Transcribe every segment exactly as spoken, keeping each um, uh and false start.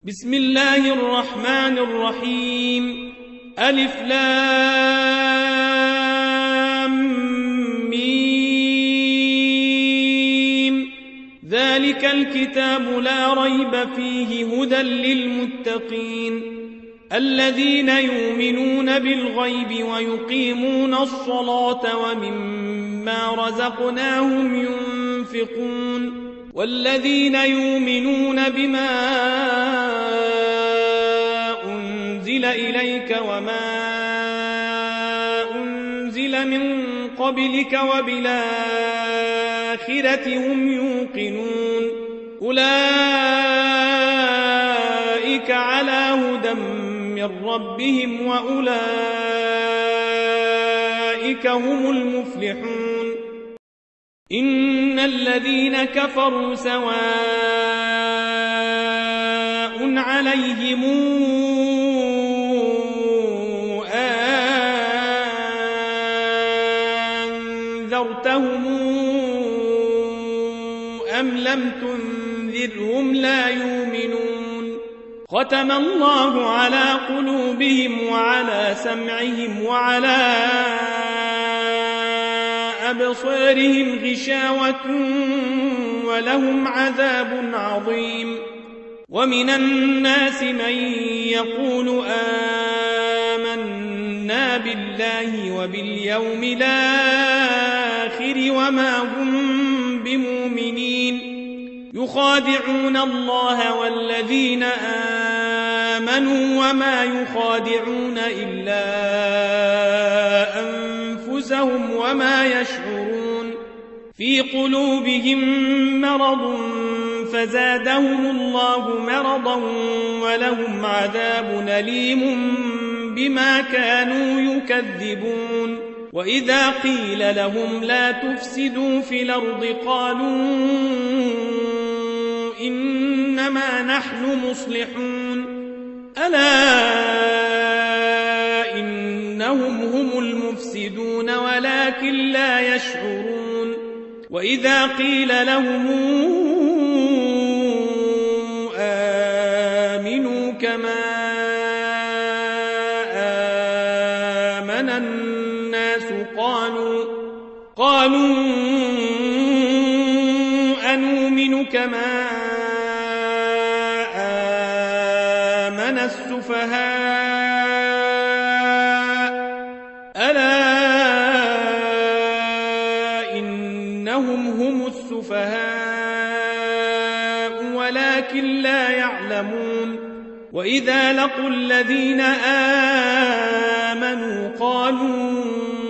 بسم الله الرحمن الرحيم. ألف لام ميم. ذلك الكتاب لا ريب فيه هدى للمتقين الذين يؤمنون بالغيب ويقيمون الصلاة ومما رزقناهم ينفقون والذين يؤمنون بما أنزل إليك وما أنزل من قبلك وبالآخرة هم يوقنون أولئك على هدى من ربهم وأولئك هم المفلحون. إن الذين كفروا سواء عليهم أنذرتهم أم لم تنذرهم لا يؤمنون. ختم الله على قلوبهم وعلى سمعهم وعلى أبصارهم غشاوة ولهم عذاب عظيم. ومن الناس من يقول آمنا بالله وباليوم الآخر وما هم بمؤمنين يخادعون الله والذين آمنوا وما يخادعون إلا أنفسهم وما يشعرون. في قلوبهم مرض فزادهم الله مرضا ولهم عذاب أليم بما كانوا يكذبون. وإذا قيل لهم لا تفسدوا في الأرض قالوا إنما نحن مصلحون ألا إنهم هم المفسدون ولكن لا يشعرون. وإذا قيل لهم آمنوا كما آمن الناس قالوا قالوا أنؤمن كما آمن السفهاء ألا إنهم هم السفهاء ولكن لا يعلمون. وإذا لقوا الذين آمنوا قالوا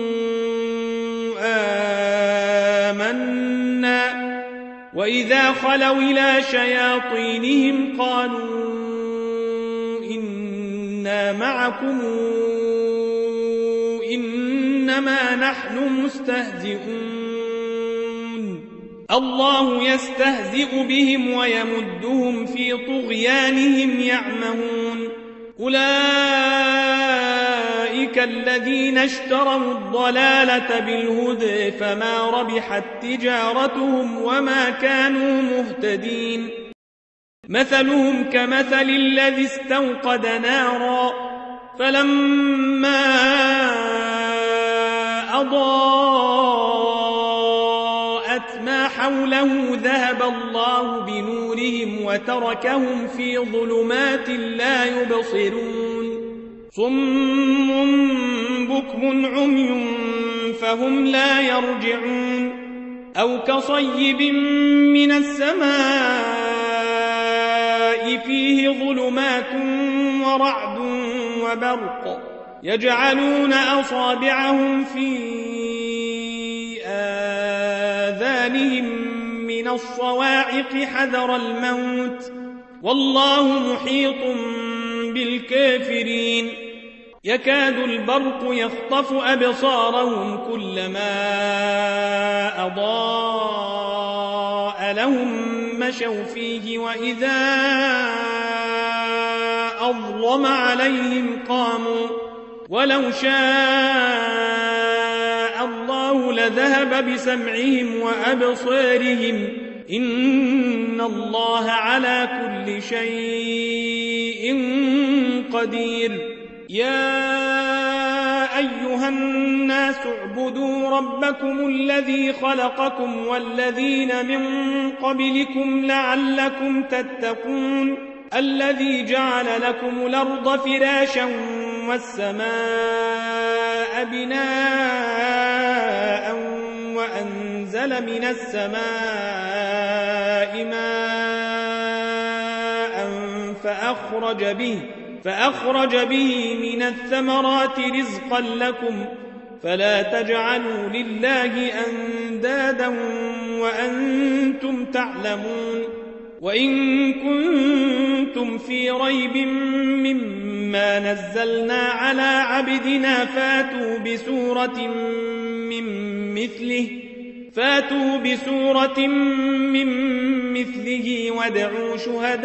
آمنا وإذا خلوا إلى شياطينهم قالوا إنا معكم إنما نحن مستهزئون. الله يستهزئ بهم ويمدهم في طغيانهم يعمهون. أولئك الذين اشتروا الضلالة بالهدى فما ربحت تجارتهم وما كانوا مهتدين. مثلهم كمثل الذي استوقد نارا فلما أضاءت ما حوله ذهب الله بنورهم وتركهم في ظلمات لا يبصرون. صم بكم عمي فهم لا يرجعون. أو كصيب من السماء فيه ظلمات ورعد وبرق يجعلون أصابعهم في آذانهم من الصواعق حذر الموت والله محيط بالكافرين. يكاد البرق يخطف أبصارهم كلما أضاء لهم مشوا فيه وإذا أظلم عليهم قاموا ولو شاء الله لذهب بسمعهم وأبصارهم إن الله على كل شيء شيء قدير. يا أيها الناس اعبدوا ربكم الذي خلقكم والذين من قبلكم لعلكم تتقون الذي جعل لكم الأرض فراشا والسماء بناء وأنزل من السماء ماء فأخرج به فأخرج به من الثمرات رزقا لكم فلا تجعلوا لله أندادا وأنتم تعلمون. وإن كنتم في ريب مما نزلنا على عبدنا فاتوا بسورة من مثله فاتوا بسورة من مثله وادعوا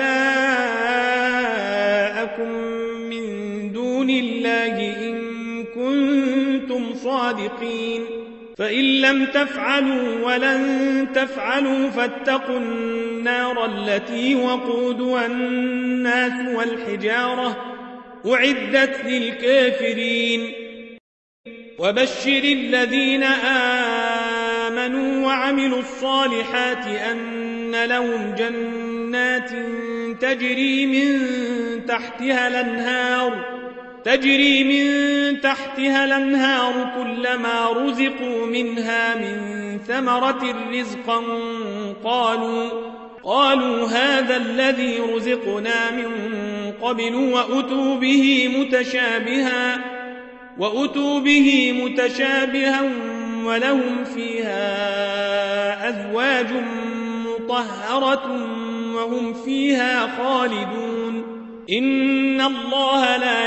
شهداءكم من دون الله إن كنتم صادقين. فإن لم تفعلوا ولن تفعلوا فاتقوا النار التي وقودها الناس والحجارة أعدت للكافرين. وبشر الذين آمنوا وعملوا الصالحات أن لهم جنات تجري من تحتها الأنهار تجري من تحتها الأنهار كلما رزقوا منها من ثمرة رزقا قالوا قالوا هذا الذي رزقنا من قبل وأتوا به متشابها وأتوا به متشابها ولهم فيها أزواج مطهرة وهم فيها خالدون. إن الله لا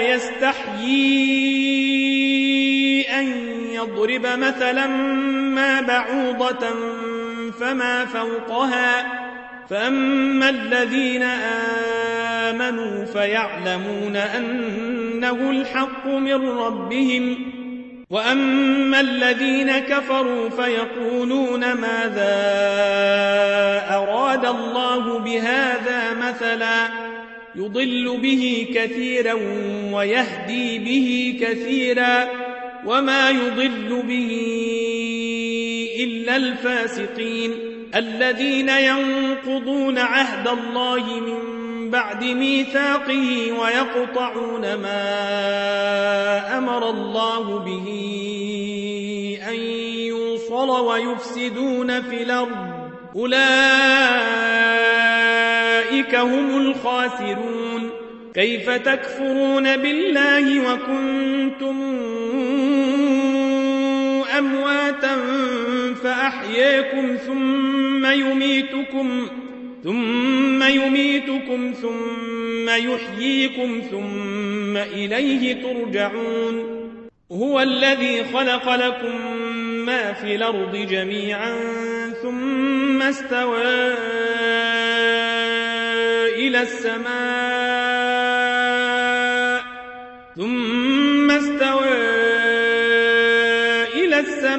يستحيي أن يضرب مثلا ما بعوضة فما فوقها فأما الذين آمنوا فيعلمون أنه الحق من ربهم وأما الذين كفروا فيقولون ماذا أراد الله بهذا مثلا يضل به كثيرا ويهدي به كثيرا وما يضل به إلا الفاسقين الذين ينقضون عهد الله من بعد ميثاقه ويقطعون ما أمر الله به أن يوصل ويفسدون في الأرض أولئك هم الخاسرون. كيف تكفرون بالله وكنتم أمواتا فأحياكم ثم يميتكم ثم يميتكم ثم يحييكم ثم إليه ترجعون. هو الذي خلق لكم ما في الأرض جميعا ثم استوى إلى السماء ثم استوى إلى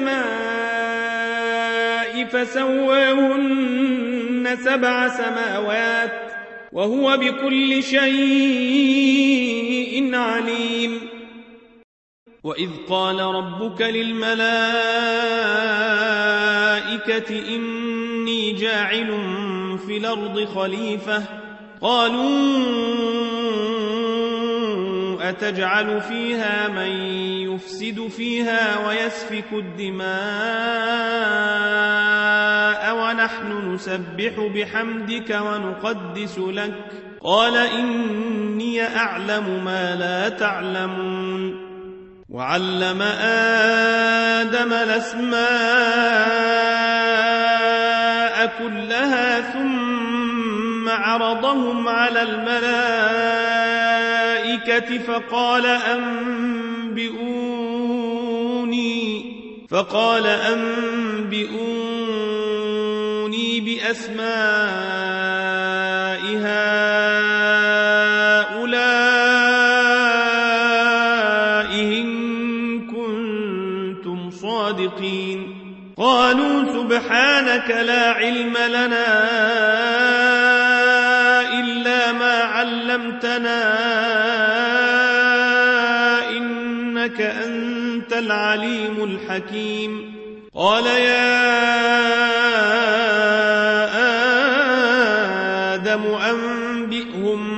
السماء فسواهن سبع سماوات وهو بكل شيء عليم. وإذ قال ربك للملائكة إني جاعل في الأرض خليفة قالوا أتجعل فيها من يفسد فيها ويسفك الدماء ونحن نسبح بحمدك ونقدس لك قال إني أعلم ما لا تعلمون. وعلم آدم الأسماء كلها ثم عرضهم على الملائكة فقال أنبئوني فقال أنبئوني بأسماء هؤلاء إن كنتم صادقين. قالوا سبحانك لا علم لنا إلا ما علمتنا علمتنا إنك أنت العليم الحكيم. قال يا آدم أنبئهم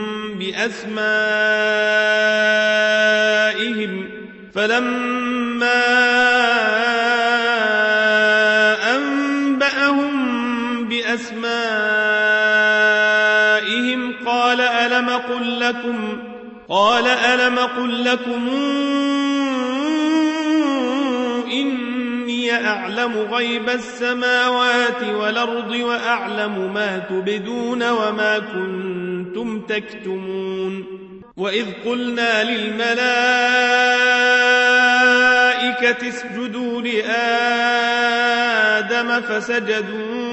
بأسمائهم فلما أنبأهم بأسمائهم قال ألم قل لكم قال ألم قل لكم إني أعلم غيب السماوات والأرض وأعلم ما تبدون وما كنتم تكتمون. وإذ قلنا للملائكة اسجدوا لآدم فسجدوا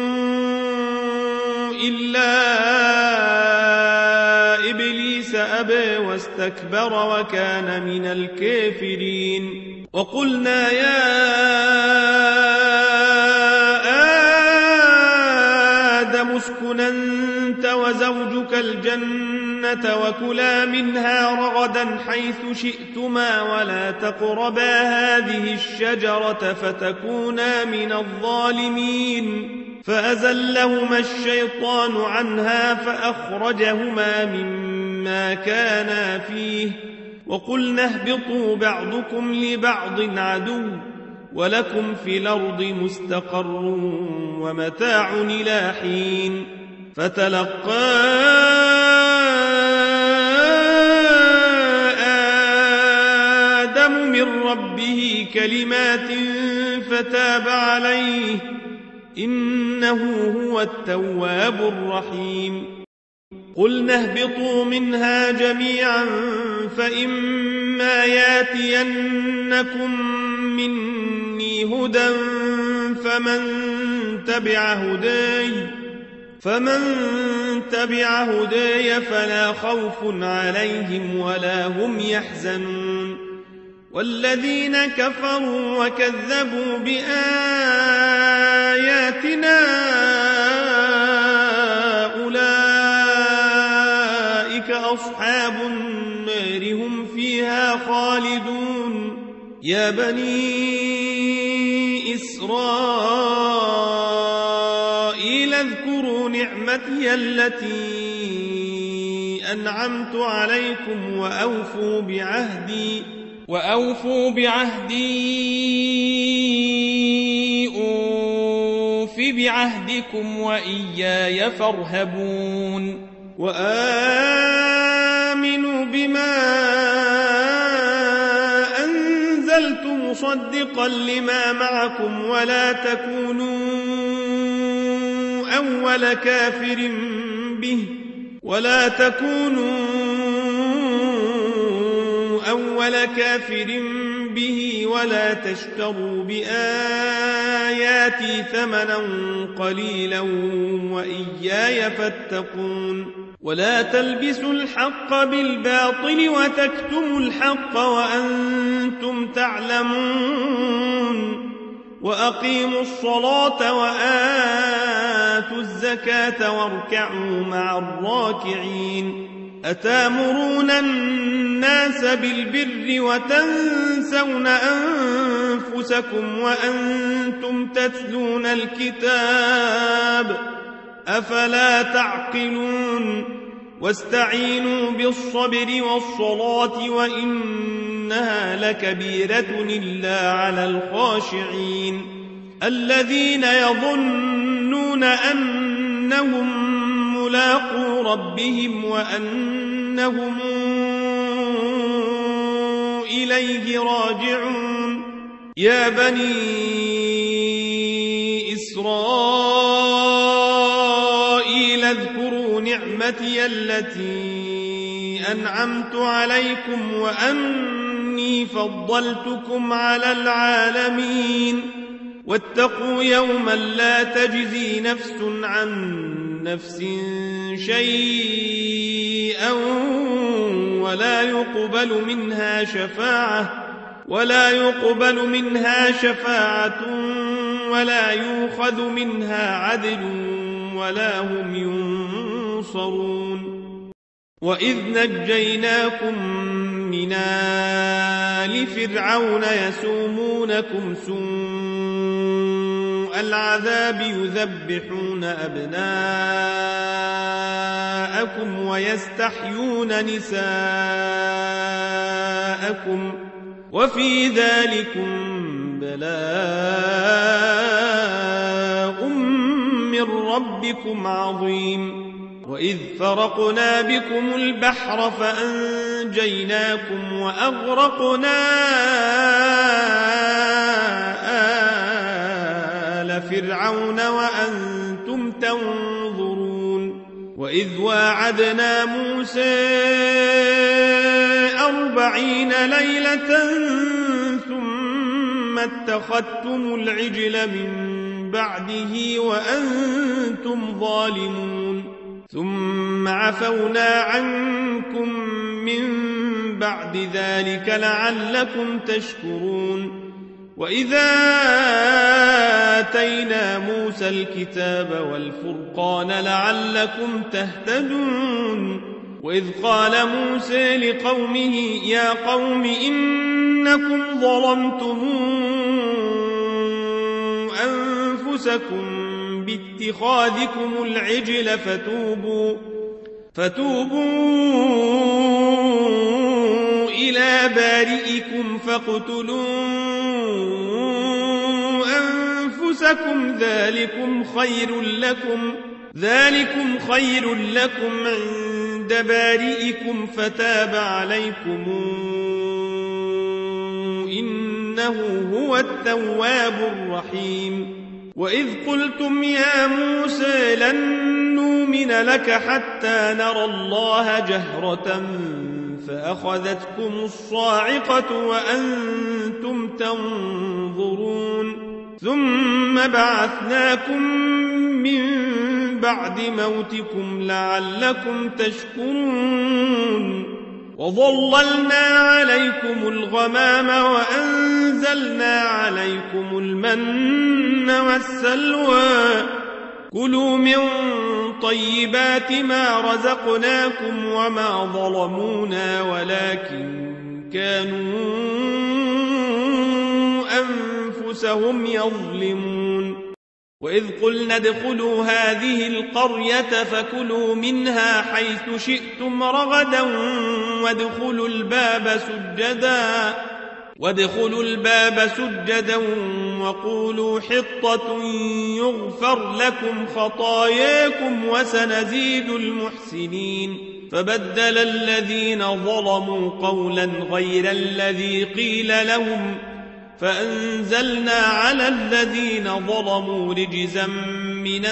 إلا إبليس أبى واستكبر وكان من الكافرين. وقلنا يا آدم اسكن أنت وزوجك الجنة وكلا منها رغدا حيث شئتما ولا تقربا هذه الشجرة فتكونا من الظالمين. فأزلهما الشيطان عنها فأخرجهما مما كانا فيه وقلنا اهبطوا بعضكم لبعض عدو ولكم في الأرض مستقر ومتاع إلى حين. فتلقى آدم من ربه كلمات فتاب عليه إنه هو التواب الرحيم. قلنا اهبطوا منها جميعا فإما ياتينكم مني هدى فمن تبع هداي فمن تبع هداي فلا خوف عليهم ولا هم يحزنون. والذين كفروا وكذبوا بآياتنا أولئك أصحاب النار هم فيها خالدون. يا بني إسرائيل اذكروا نعمتي التي أنعمت عليكم وأوفوا بعهدي وأوفوا بعهدي أوف بعهدكم وإياي فارهبون. وآمنوا بما أنزلت مصدقا لما معكم ولا تكونوا أول كافر به ولا تكونوا أول كافر به ولا تشتروا بآياتي ثمنا قليلا وإياي فاتقون. ولا تلبسوا الحق بالباطل وتكتموا الحق وأنتم تعلمون. وأقيموا الصلاة وآتوا الزكاة واركعوا مع الراكعين. أتامرون الناس بالبر وتنسون أنفسكم وأنتم تتلون الكتاب أفلا تعقلون. واستعينوا بالصبر والصلاة وإنها لكبيرة إلا على الخاشعين الذين يظنون أنهم ملاقو ربهم وأنهم إليه راجعون. يا بني إسرائيل اذكروا نعمتي التي أنعمت عليكم وأني فضلتكم على العالمين. واتقوا يوما لا تجزي نفس عن نفس شيئا ولا يقبل منها شفاعة ولا يقبل منها شفاعة ولا يؤخذ منها عدل ولا هم ينصرون. وإذ نجيناكم من آل فرعون يسومونكم سوء العذاب يذبحون أبناءكم ويستحيون نساءكم وفي ذلكم بلاء من ربكم عظيم. وإذ فرقنا بكم البحر فأنجيناكم وأغرقنا آل فرعون وأنتم تنظرون. وإذ واعدنا موسى أربعين ليلة ثم اتخذتم العجل من بعده وأنتم ظالمون ثم عفونا عنكم من بعد ذلك لعلكم تشكرون. وإذا آتينا موسى الكتاب والفرقان لعلكم تهتدون. وإذ قال موسى لقومه يا قوم إنكم ظلمتم أنفسكم باتخاذكم العجل فتوبوا, فتوبوا إلى بارئكم فاقتلوا أنفسكم ذلكم خير لكم, ذلكم خير لكم عند بارئكم فتاب عليكم إنه هو التواب الرحيم. وإذ قلتم يا موسى لن نؤمن لك حتى نرى الله جهرة فأخذتكم الصاعقة وأنتم تنظرون ثم بعثناكم من بعد موتكم لعلكم تشكرون. وظللنا عليكم الغمام وأنزلنا عليكم المن والسلوى كلوا من طيبات ما رزقناكم وما ظلمونا ولكن كانوا أنفسهم يظلمون. وإذ قلنا ادخلوا هذه القرية فكلوا منها حيث شئتم رغدا وادخلوا الباب سجدا وادخلوا الباب سجدا وقولوا حطة يغفر لكم خطاياكم وسنزيد المحسنين. فبدل الذين ظلموا قولا غير الذي قيل لهم فأنزلنا على الذين ظلموا رجزا من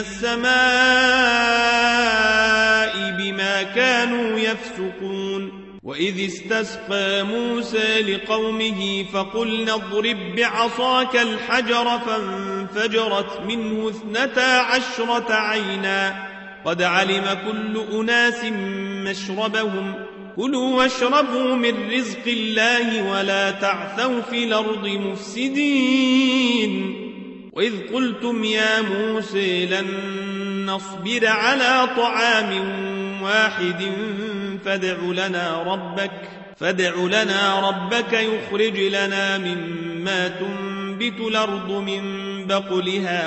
السماء بما كانوا يفسقون. وإذ استسقى موسى لقومه فقلنا اضرب بعصاك الحجر فانفجرت منه اثنتا عشرة عينا قد علم كل أناس مشربهم كلوا واشربوا من رزق الله ولا تعثوا في الأرض مفسدين. وإذ قلتم يا موسى لن نصبر على طعام واحد فادع لنا ربك فادع لنا ربك يخرج لنا مما تنبت الأرض من بقلها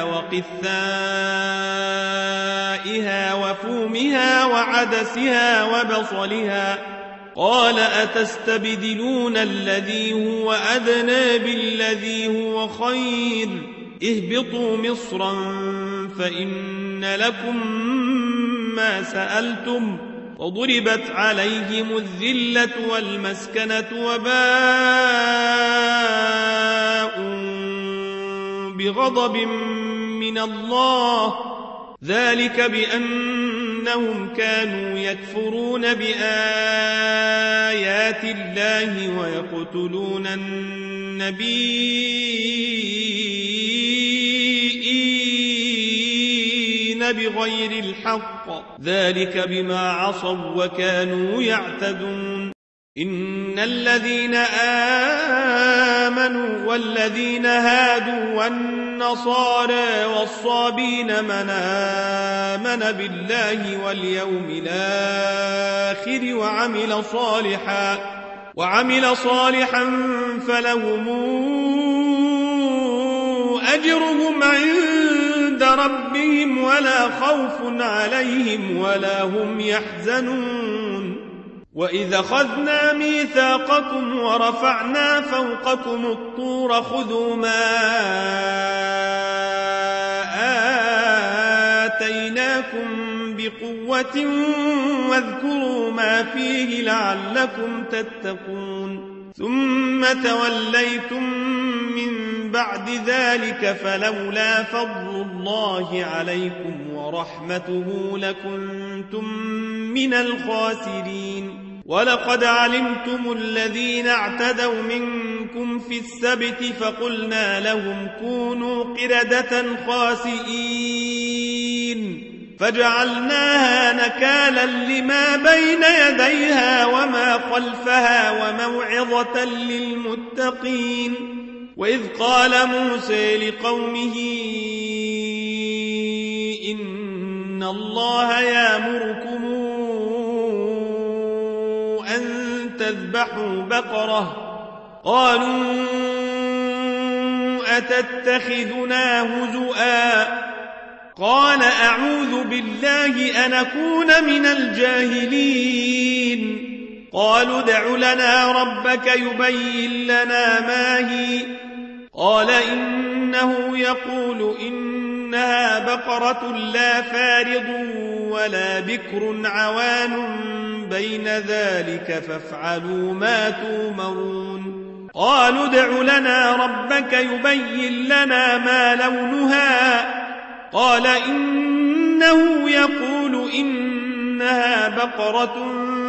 وقثائها وفومها وعدسها وبصلها قال أتستبدلون الذي هو أدنى بالذي هو خير اهبطوا مصرا فإن لكم ما سألتم وضربت عليهم الذلة والمسكنة وباءوا بغضب من الله ذلك بأنهم كانوا يكفرون بآيات الله ويقتلون النبيين بغير الحق ذلك بما عصوا وكانوا يعتدون. إن الذين آمنوا والذين هادوا والنصارى والصابين من آمن بالله واليوم الآخر وعمل صالحا وعمل صالحا فلهم أجرهم عند ربهم ولا خوف عليهم ولا هم يحزنون وإذا أخذنا ميثاقكم ورفعنا فوقكم الطور خذوا ما آتيناكم بقوة واذكروا ما فيه لعلكم تتقون ثم توليتم من بعد ذلك فلولا فضل الله عليكم ورحمته لكنتم من الخاسرين ولقد علمتم الذين اعتدوا منكم في السبت فقلنا لهم كونوا قردة خاسئين فجعلناها نكالا لما بين يديها وما خلفها وموعظة للمتقين وإذ قال موسى لقومه إن الله يأمركم أن تذبحوا بقرة قالوا أتتخذنا هزؤا قال أعوذ بالله أن أكون من الجاهلين قالوا ادع لنا ربك يبين لنا ما هي قال إنه يقول إنها بقرة لا فارض ولا بكر عوان بين ذلك فافعلوا ما تؤمرون قالوا ادع لنا ربك يبين لنا ما لونها قال إنه يقول إنها بقرة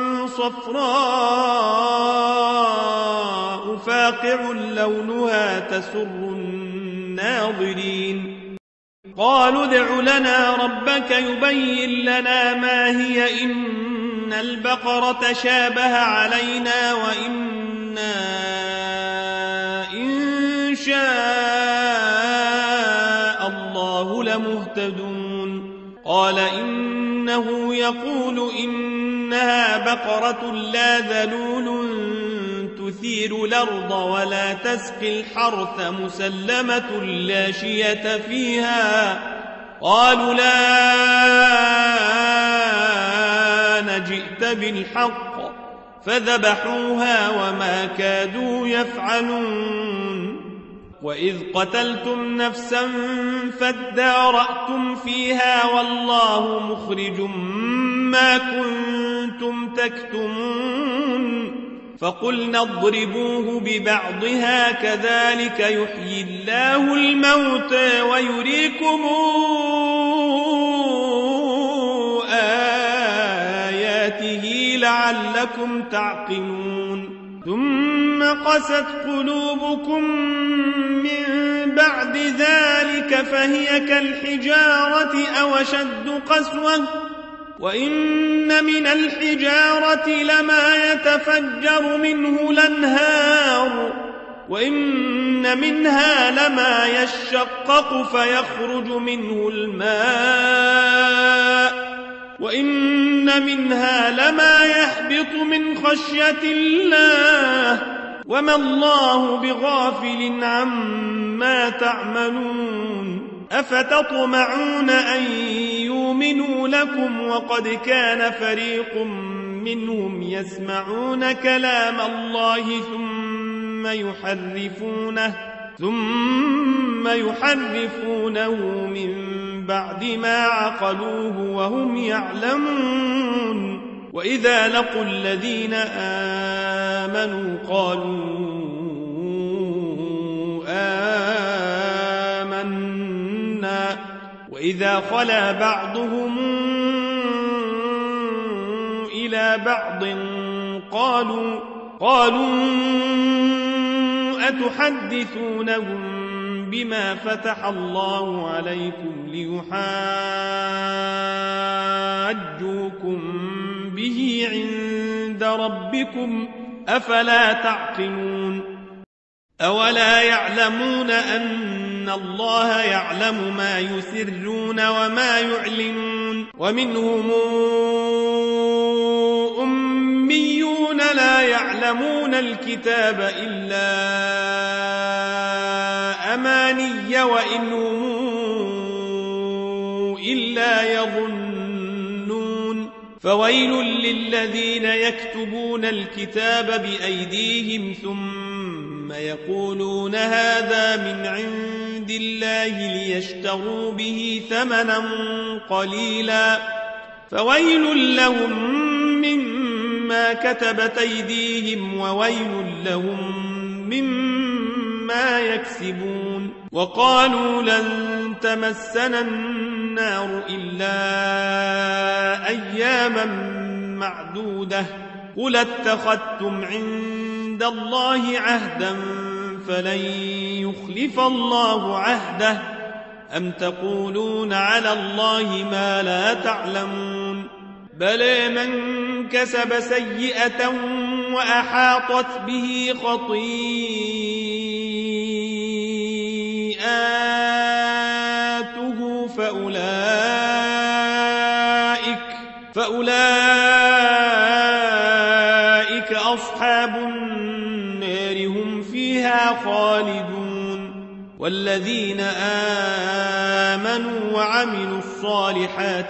صفراء فاقع لونها تسر الناظرين قالوا ادع لنا ربك يبين لنا ما هي إن البقرة شابه علينا وإنا إن شاء الله لمهتدون قال إنه يقول إنها بقرة لا ذلول تثير الأرض ولا تسقي الحرث مسلمة لا شية فيها قالوا لا نجئت بالحق فذبحوها وما كادوا يفعلون وإذ قتلتم نفسا فادارأتم فيها والله مخرج ما كنتم تكتمون فقلنا اضربوه ببعضها كذلك يحيي الله الموتى ويريكم آياته لعلكم تعقلون ثم قست قلوبكم من بعد ذلك فهي كالحجارة أو أشد قسوة وإن من الحجارة لما يتفجر منه الأنهار وإن منها لما يشقق فيخرج منه الماء وإن منها لما يهبط من خشية الله وما الله بغافل عما تعملون أفتطمعون أن يؤمنوا لكم وقد كان فريق منهم يسمعون كلام الله ثم يحرفونه ثم يحرفونه من بعد ما عقلوه وهم يعلمون وإذا لقوا الذين آمنوا قالوا آمنا وإذا خلا بعضهم إلى بعض قالوا قالوا أتحدثونهم بما فتح الله عليكم ليحاجوكم به عند ربكم أفلا تعقلون أولا يعلمون أن الله يعلم ما يسرون وما يعلنون ومنهم أميون لا يعلمون الكتاب إلا أماني وإنهم إلا يظنون فويل للذين يكتبون الكتاب بأيديهم ثم يقولون هذا من عند الله ليشتروا به ثمنا قليلا فويل لهم مما كتبت أيديهم وويل لهم مما يكسبون وقالوا لن تمسنا النار إلا أياما معدودة قل اتخذتم عند الله عهدا فلن يخلف الله عهده أم تقولون على الله ما لا تعلمون بلى من كسب سيئة وأحاطت به خطيئاته فأولئك فأولئك أصحاب النار هم فيها خالدون والذين آمنوا وعملوا الصالحات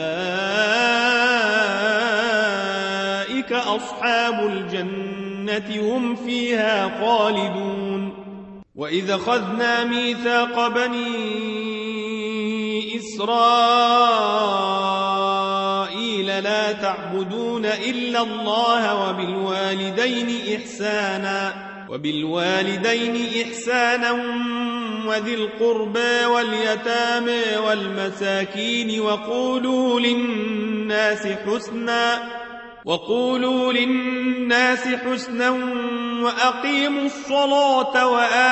أولئك أصحاب الجنة هم فيها خالدون وإذا أخذنا ميثاق بني إسرائيل لا تعبدون إلا الله وبالوالدين إحسانا وبالوالدين إحسانا وذي القربى واليتامى والمساكين وقولوا للناس حسنا وقولوا للناس حسنا وأقيموا الصلاة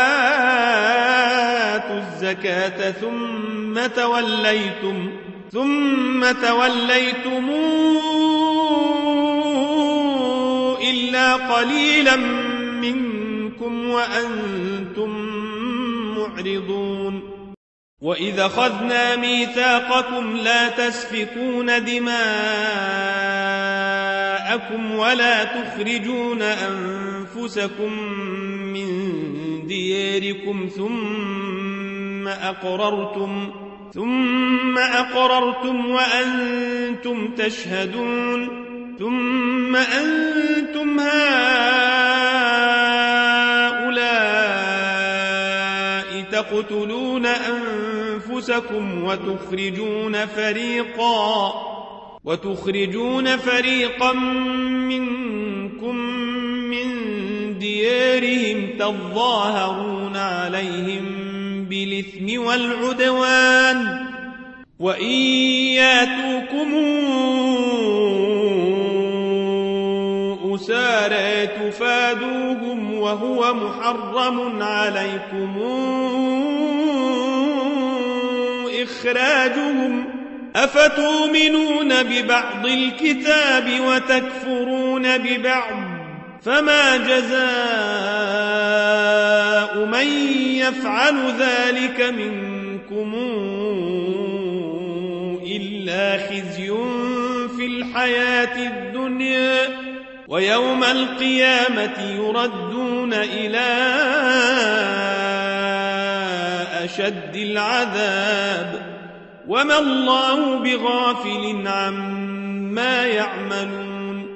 وآتوا الزكاة ثم توليتم ثم توليتم إلا قليلا منكم وأنتم معرضون وإذا أخذنا ميثاقكم لا تسفكون دماءكم ولا تخرجون أنفسكم من دياركم ثم أقررتم ثم أقررتم وأنتم تشهدون ثم أنتم هؤلاء تقتلون أنفسكم وتخرجون فريقا وتخرجون فريقا منكم من ديارهم تظاهرون عليهم بالإثم والعدوان وإن ياتوكم أسارى تفادوهم وهو محرم عليكم إخراجهم أفتؤمنون ببعض الكتاب وتكفرون ببعض فما جزاء من يفعل ذلك منكم إلا خزي في الحياة الدنيا ويوم القيامة يردون إلى أشد العذاب وما الله بغافل عما يعملون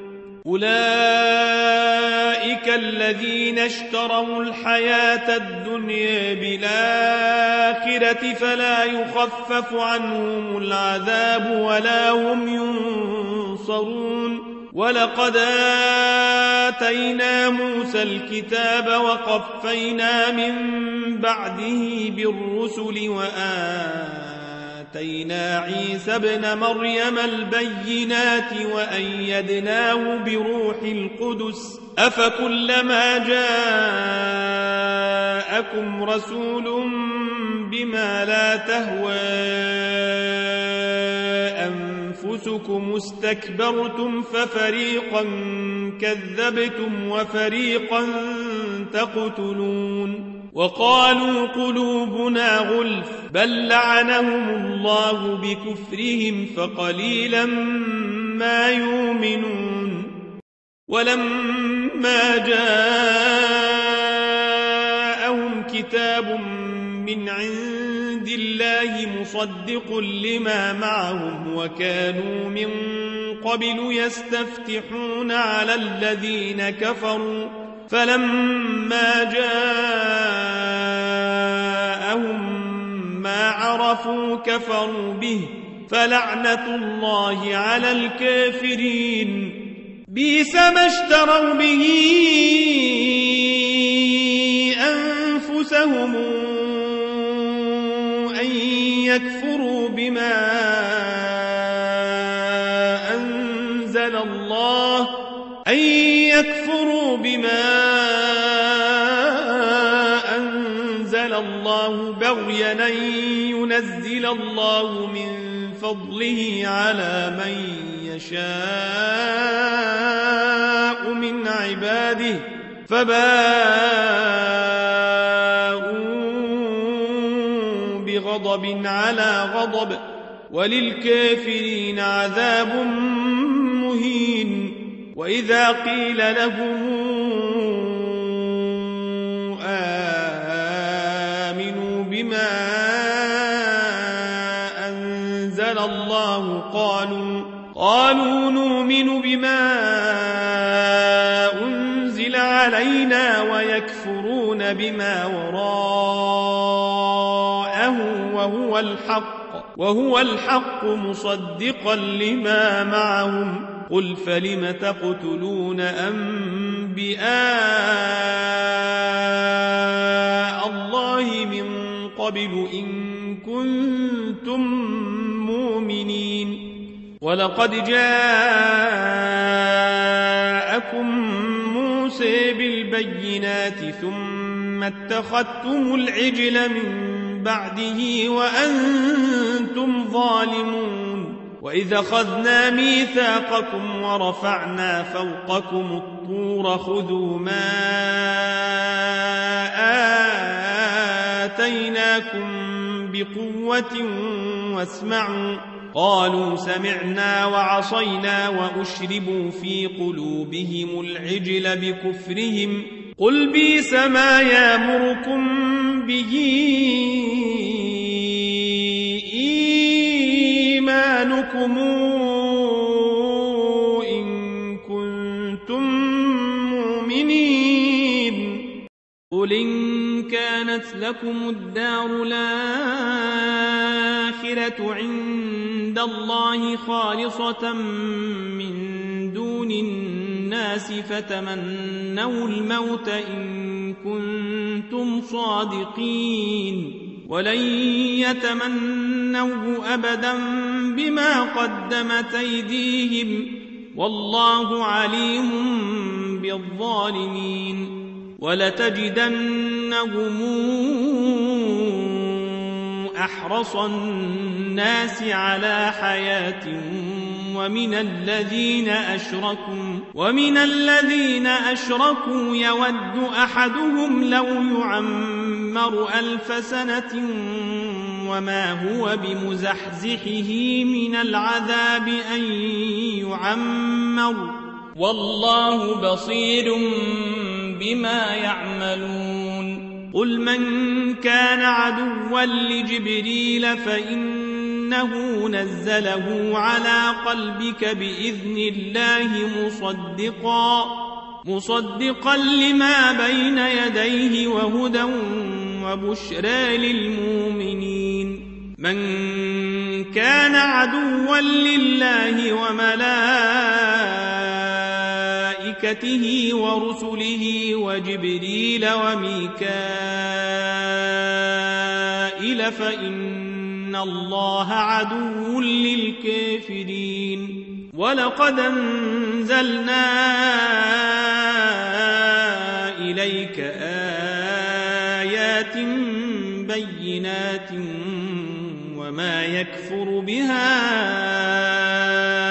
أولئك الذين اشتروا الحياة الدنيا بالآخرة فلا يخفف عنهم العذاب ولا هم ينصرون ولقد آتينا موسى الكتاب وقفينا من بعده بالرسل وآتينا عيسى ابن مريم البينات وأيدناه بروح القدس أفكلما جاءكم رسول بما لا تهوى أنفسكم أنفسكم استكبرتم ففريقا كذبتم وفريقا تقتلون وقالوا قلوبنا غلف بل لعنهم الله بكفرهم فقليلا ما يؤمنون ولما جاءهم كتاب من عند الله مصدق لما معهم وكانوا من قبل يستفتحون على الذين كفروا فلما جاءهم ما عرفوا كفروا به فلعنة الله على الكافرين بئس ما اشتروا به أنفسهم أن يكفروا بما أنزل الله أن يكفروا بما أنزل الله بغيا أن ينزل الله من فضله على من يشاء من عباده فباءوا بغضب على غضب وللكافرين عذاب مهين وإذا قيل لهم آمنوا بما أنزل الله قالوا قالوا نؤمن بما أنزل علينا ويكفرون بما وراءه وهو الحق وهو الحق مصدقا لما معهم قل فلم تقتلون أنبياء الله من قبل إن كنتم مؤمنين ولقد جاءكم موسى بالبينات ثم اتخذتم العجل من بعده وأنتم ظالمون وإذا أخذنا ميثاقكم ورفعنا فوقكم الطور خذوا ما آتيناكم بقوة واسمعوا قالوا سمعنا وعصينا وأشربوا في قلوبهم العجل بكفرهم قل بئس ما يأمركم به إيمانكم إن كنتم مؤمنين قل إن كانت لكم الدار الآخرة عند الله خالصة من دون الناس فتمنوا الموت إن كنتم صادقين ولن يتمنوه أبدا بما قدمت أيديهم والله عليم بالظالمين ولتجدنهم أحرص الناس على حياة ومن الذين أشركوا ومن الذين أشركوا يود أحدهم لو يعمر ألف سنة وما هو بمزحزحه من العذاب أن يعمر والله بصير بما يعملون قل من كان عدوا لجبريل فإنه نزله على قلبك بإذن الله مصدقا مصدقا لما بين يديه وهدى وبشرى للمؤمنين من كان عدوا لله وملائكته ورسله وجبريل وميكائيل فإن الله عدو للكافرين ولقد أنزلنا إليك آيات بينات وما يكفر بها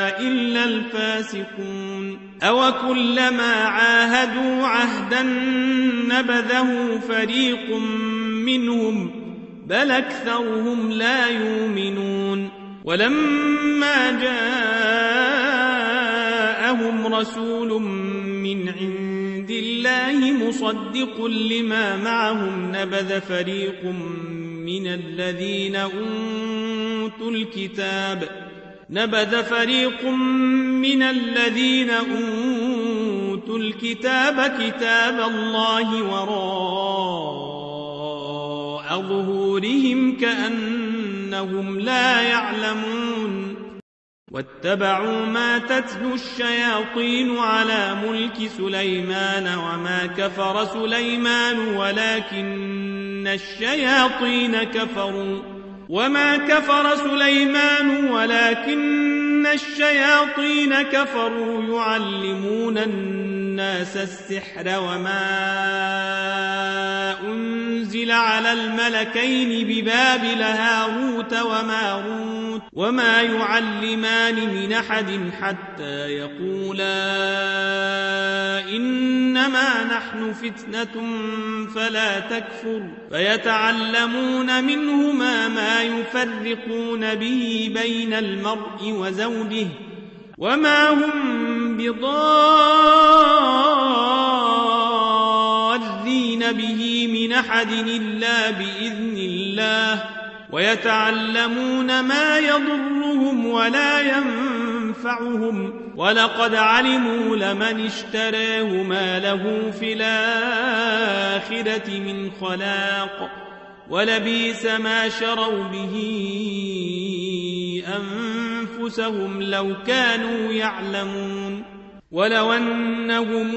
الفاسقون أو كلما عاهدوا عهدا نبذه فريق منهم بل أكثرهم لا يؤمنون ولما جاءهم رسول من عند الله مصدق لما معهم نبذ فريق من الذين أوتوا الكتاب نبذ فريق من الذين أوتوا الكتاب كتاب الله وراء ظهورهم كأنهم لا يعلمون واتبعوا ما تتلو الشياطين على ملك سليمان وما كفر سليمان ولكن الشياطين كفروا وما كفر سليمان ولكن الشياطين كفروا يعلمون الناس السحر وما أنزل على الملكين ببابل هاروت وماروت وما يعلمان من أحد حتى يقولا إنما نحن فتنة فلا تكفر فيتعلمون منهما ما يفرقون به بين المرء وزوجه وما هم بضارين به من أحد إلا بإذن الله ويتعلمون ما يضرهم ولا ينفعهم ولقد علموا لمن اشتراه ما له في الآخرة من خلاق ولبئس ما شروا به أنفسهم لو كانوا يعلمون ولو أنهم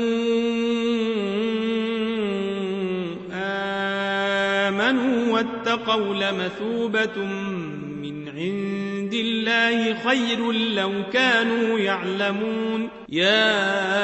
آمنوا واتقوا لمثوبة من عند الله خير لو كانوا يعلمون يا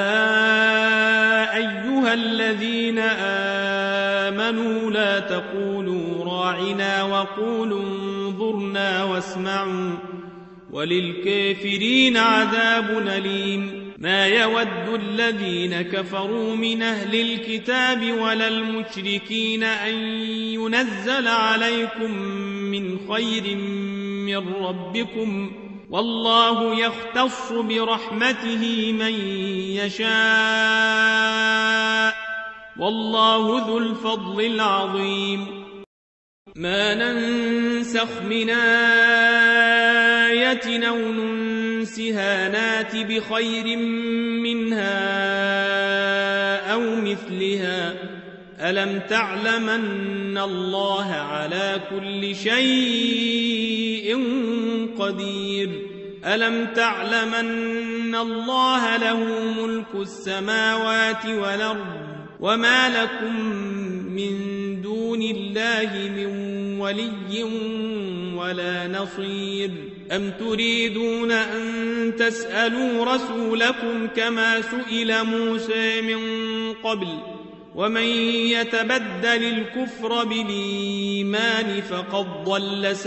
أيها الذين آمنوا لا تقولوا راعنا وقولوا انظرنا واسمعوا وللكافرين عذاب أليم ما يود الذين كفروا من أهل الكتاب ولا المشركين أن ينزل عليكم من خير من ربكم والله يختص برحمته من يشاء والله ذو الفضل العظيم ما ننسخ من آية أو ننسها نات بخير منها أو مثلها ألم تعلم أن الله على كل شيء قدير ألم تعلم أن الله له ملك السماوات والأرض وما لكم من دون الله من ولي ولا نصير أم تريدون أن تسألوا رسولكم كما سئل موسى من قبل ومن يتبدل الكفر بالإيمان فقد ضل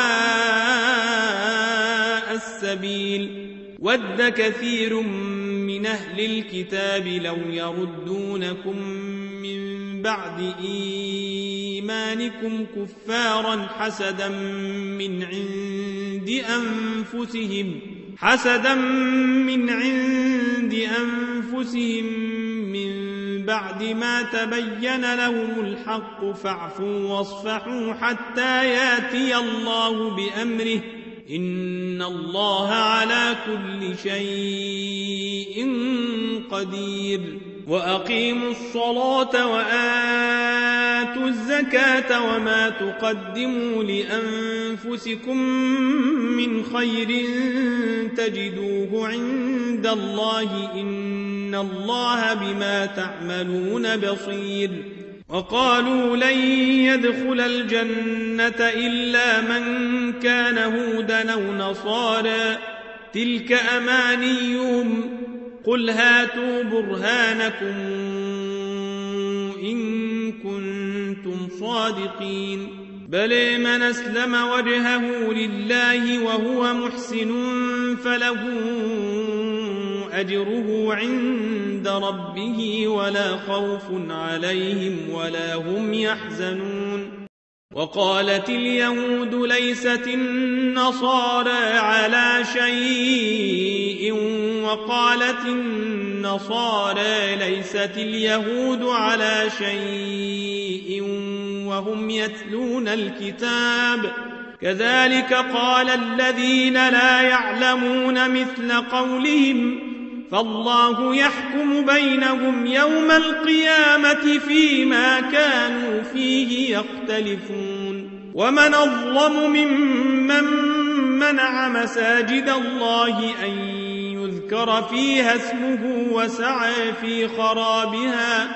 سواء السبيل ود كثير من أهل الكتاب لو يردونكم من بعد إيمانكم كفارا حسدا من عند أنفسهم حسدا من عند أنفسهم من بعد ما تبين لهم الحق فاعفوا واصفحوا حتى ياتي الله بأمره إن الله على كل شيء قدير وأقيموا الصلاة وآتوا الزكاة وما تقدموا لأنفسكم من خير تجدوه عند الله إن الله بما تعملون بصير وقالوا لن يدخل الجنة إلا من كان هودا أو نصارى تلك أمانيهم قل هاتوا برهانكم إن كنتم صادقين بل من أسلم وجهه لله وهو محسن فله أجره عند ربه ولا خوف عليهم ولا هم يحزنون. وقالت اليهود ليست النصارى على شيء وقالت النصارى ليست اليهود على شيء وهم يتلون الكتاب كذلك قال الذين لا يعلمون مثل قولهم فالله يحكم بينهم يوم القيامة فيما كانوا فيه يختلفون. ومن أظلم ممن منع مساجد الله أن يذكر فيها اسمه وسعى في خرابها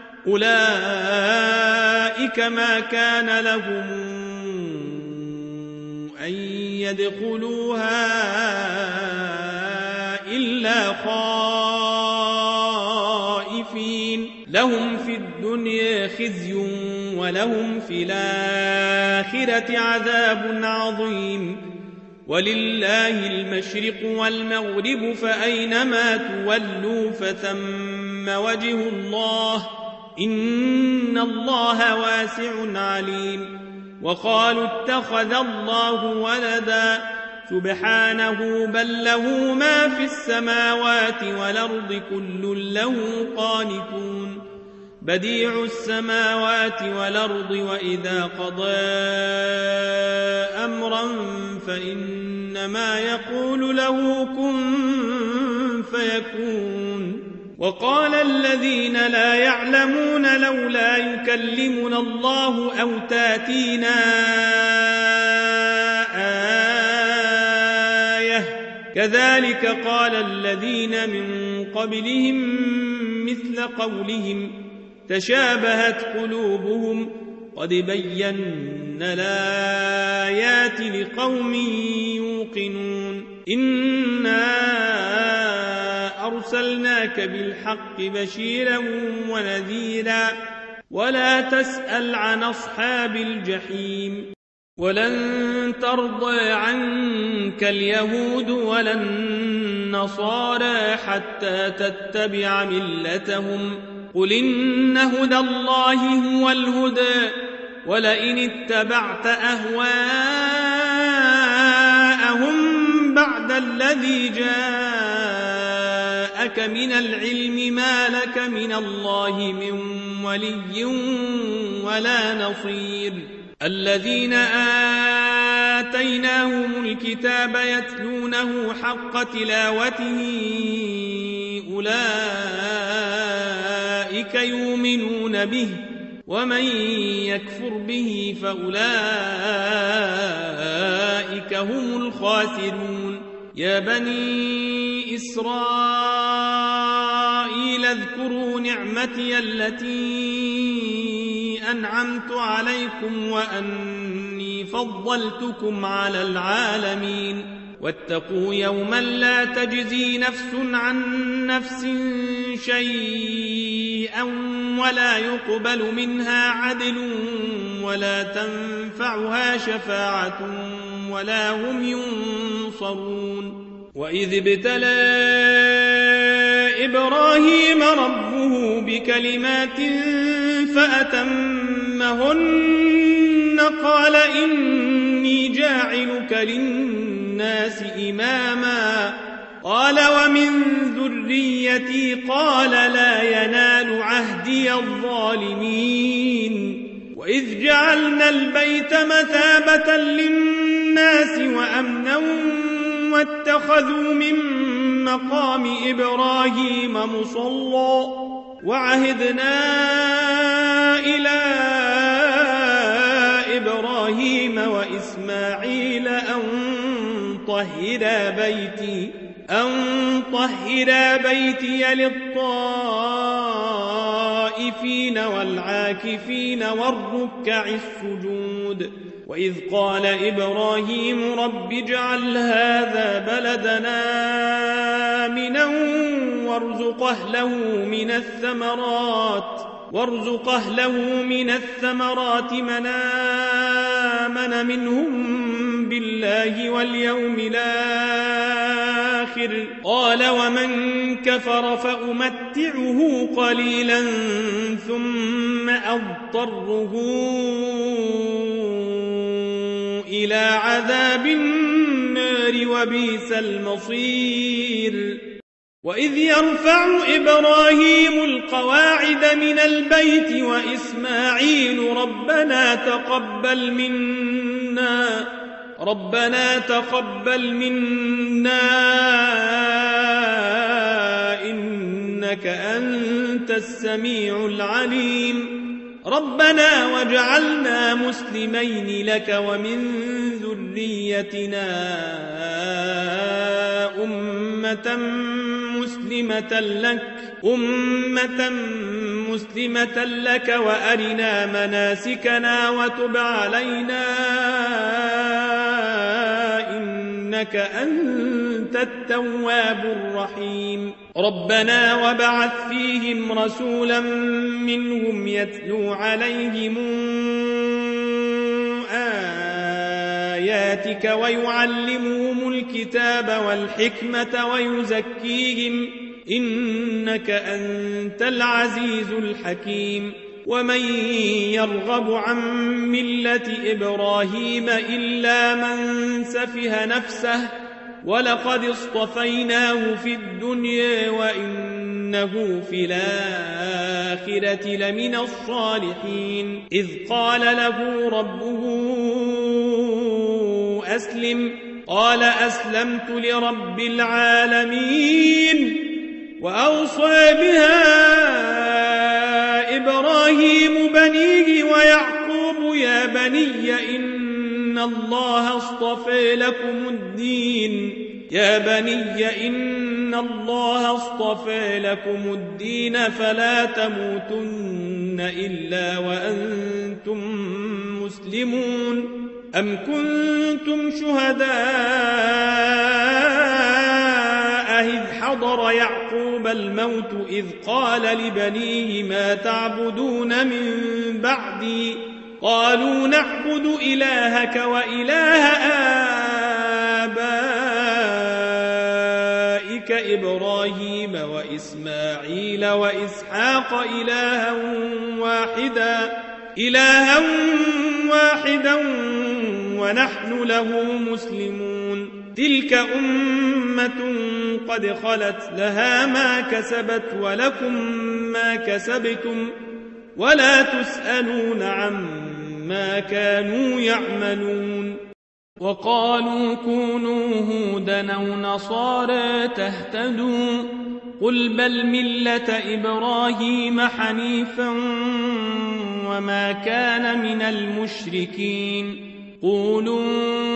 أولئك ما كان لهم أن يدخلوها إلا خائفين لهم في الدنيا خزي ولهم في الآخرة عذاب عظيم. ولله المشرق والمغرب فأينما تولوا فثم وجه الله إن الله واسع عليم. وقالوا اتخذ الله ولدا سبحانه بل له ما في السماوات والأرض كل له قانتون. بديع السماوات والأرض وإذا قضى أمرا فإنما يقول له كن فيكون. وقال الذين لا يعلمون لولا يكلمنا الله أو تاتينا آية كذلك قال الذين من قبلهم مثل قولهم تشابهت قلوبهم قد بينا الآيات لقوم يوقنون. إنا أرسلناك بالحق بشيرا ونذيرا ولا تسأل عن أصحاب الجحيم. ولن ترضى عنك اليهود ولا النصارى حتى تتبع ملتهم قل إن هدى الله هو الهدى ولئن اتبعت أهواءهم بعد الذي جاءك من العلم ما لك من الله من ولي ولا نصير. الذين آتيناهم الكتاب يتلونه حق تلاوته أولئك يؤمنون به ومن يكفر به فأولئك هم الخاسرون. يا بني إسرائيل اذكروا نعمتي التي أنعمت عليكم وأني فضلتكم على العالمين. واتقوا يوما لا تجزي نفس عن نفس شيئا ولا يقبل منها عدل ولا تنفعها شفاعة ولا هم ينصرون. وإذ ابتلى إبراهيم ربه بكلمات فأتمهن قال إني جاعلك للناس إماما قال ومن ذريتي قال لا ينال عهدي الظالمين. وإذ جعلنا البيت مثابة للناس وأمنا واتخذوا من مقام إبراهيم مصلى وعهدنا إلى إبراهيم وإسماعيل أن طهرا بيتي أن طهرا بيتي للطائفين والعاكفين والركع السجود. وإذ قال إبراهيم رب اجعل هذا بلدنا آمنا وارزق أهله من الثمرات وارزق أهله من الثمرات من آمن منهم بالله واليوم الآخر الآخر قال ومن كفر فأمتعه قليلا ثم أضطره إلى عذاب النار وبئس المصير وإذ يرفع إبراهيم القواعد من البيت وإسماعيل ربنا تقبل منا ربنا تقبل منا إنك أنت السميع العليم ربنا واجعلنا مسلمين لك ومن ذريتنا أمة مسلمة لك أمة مسلمة لك وأرنا مناسكنا وتب علينا إنك أنت التواب الرحيم ربنا وابعث فيهم رسولا منهم يتلو عليهم آياتك ويعلمهم الكتاب والحكمة ويزكيهم إنك أنت العزيز الحكيم ومن يرغب عن ملة إبراهيم إلا من سفه نفسه ولقد اصطفيناه في الدنيا وإنه في الآخرة لمن الصالحين إذ قال له ربه أسلم قال أسلمت لرب العالمين وأوصى بها إبراهيم بنيه ويعقوب يا بني إن الله اصطفى لكم الدين يا بني إن الله اصطفى لكم الدين فلا تموتن إلا وأنتم مسلمون أم كنتم شهداء إذ حضر يعقوب الموت إذ قال لبنيه ما تعبدون من بعدي قالوا نعبد إلهك وإله آبائك إبراهيم وإسماعيل وإسحاق إلها واحدا إلها واحدا ونحن له مسلمون تلك أمة قد خلت لها ما كسبت ولكم ما كسبتم ولا تسألون عما كانوا يعملون وقالوا كونوا هودا أو نصارى تهتدوا قل بل ملة إبراهيم حنيفا وما كان من المشركين قولوا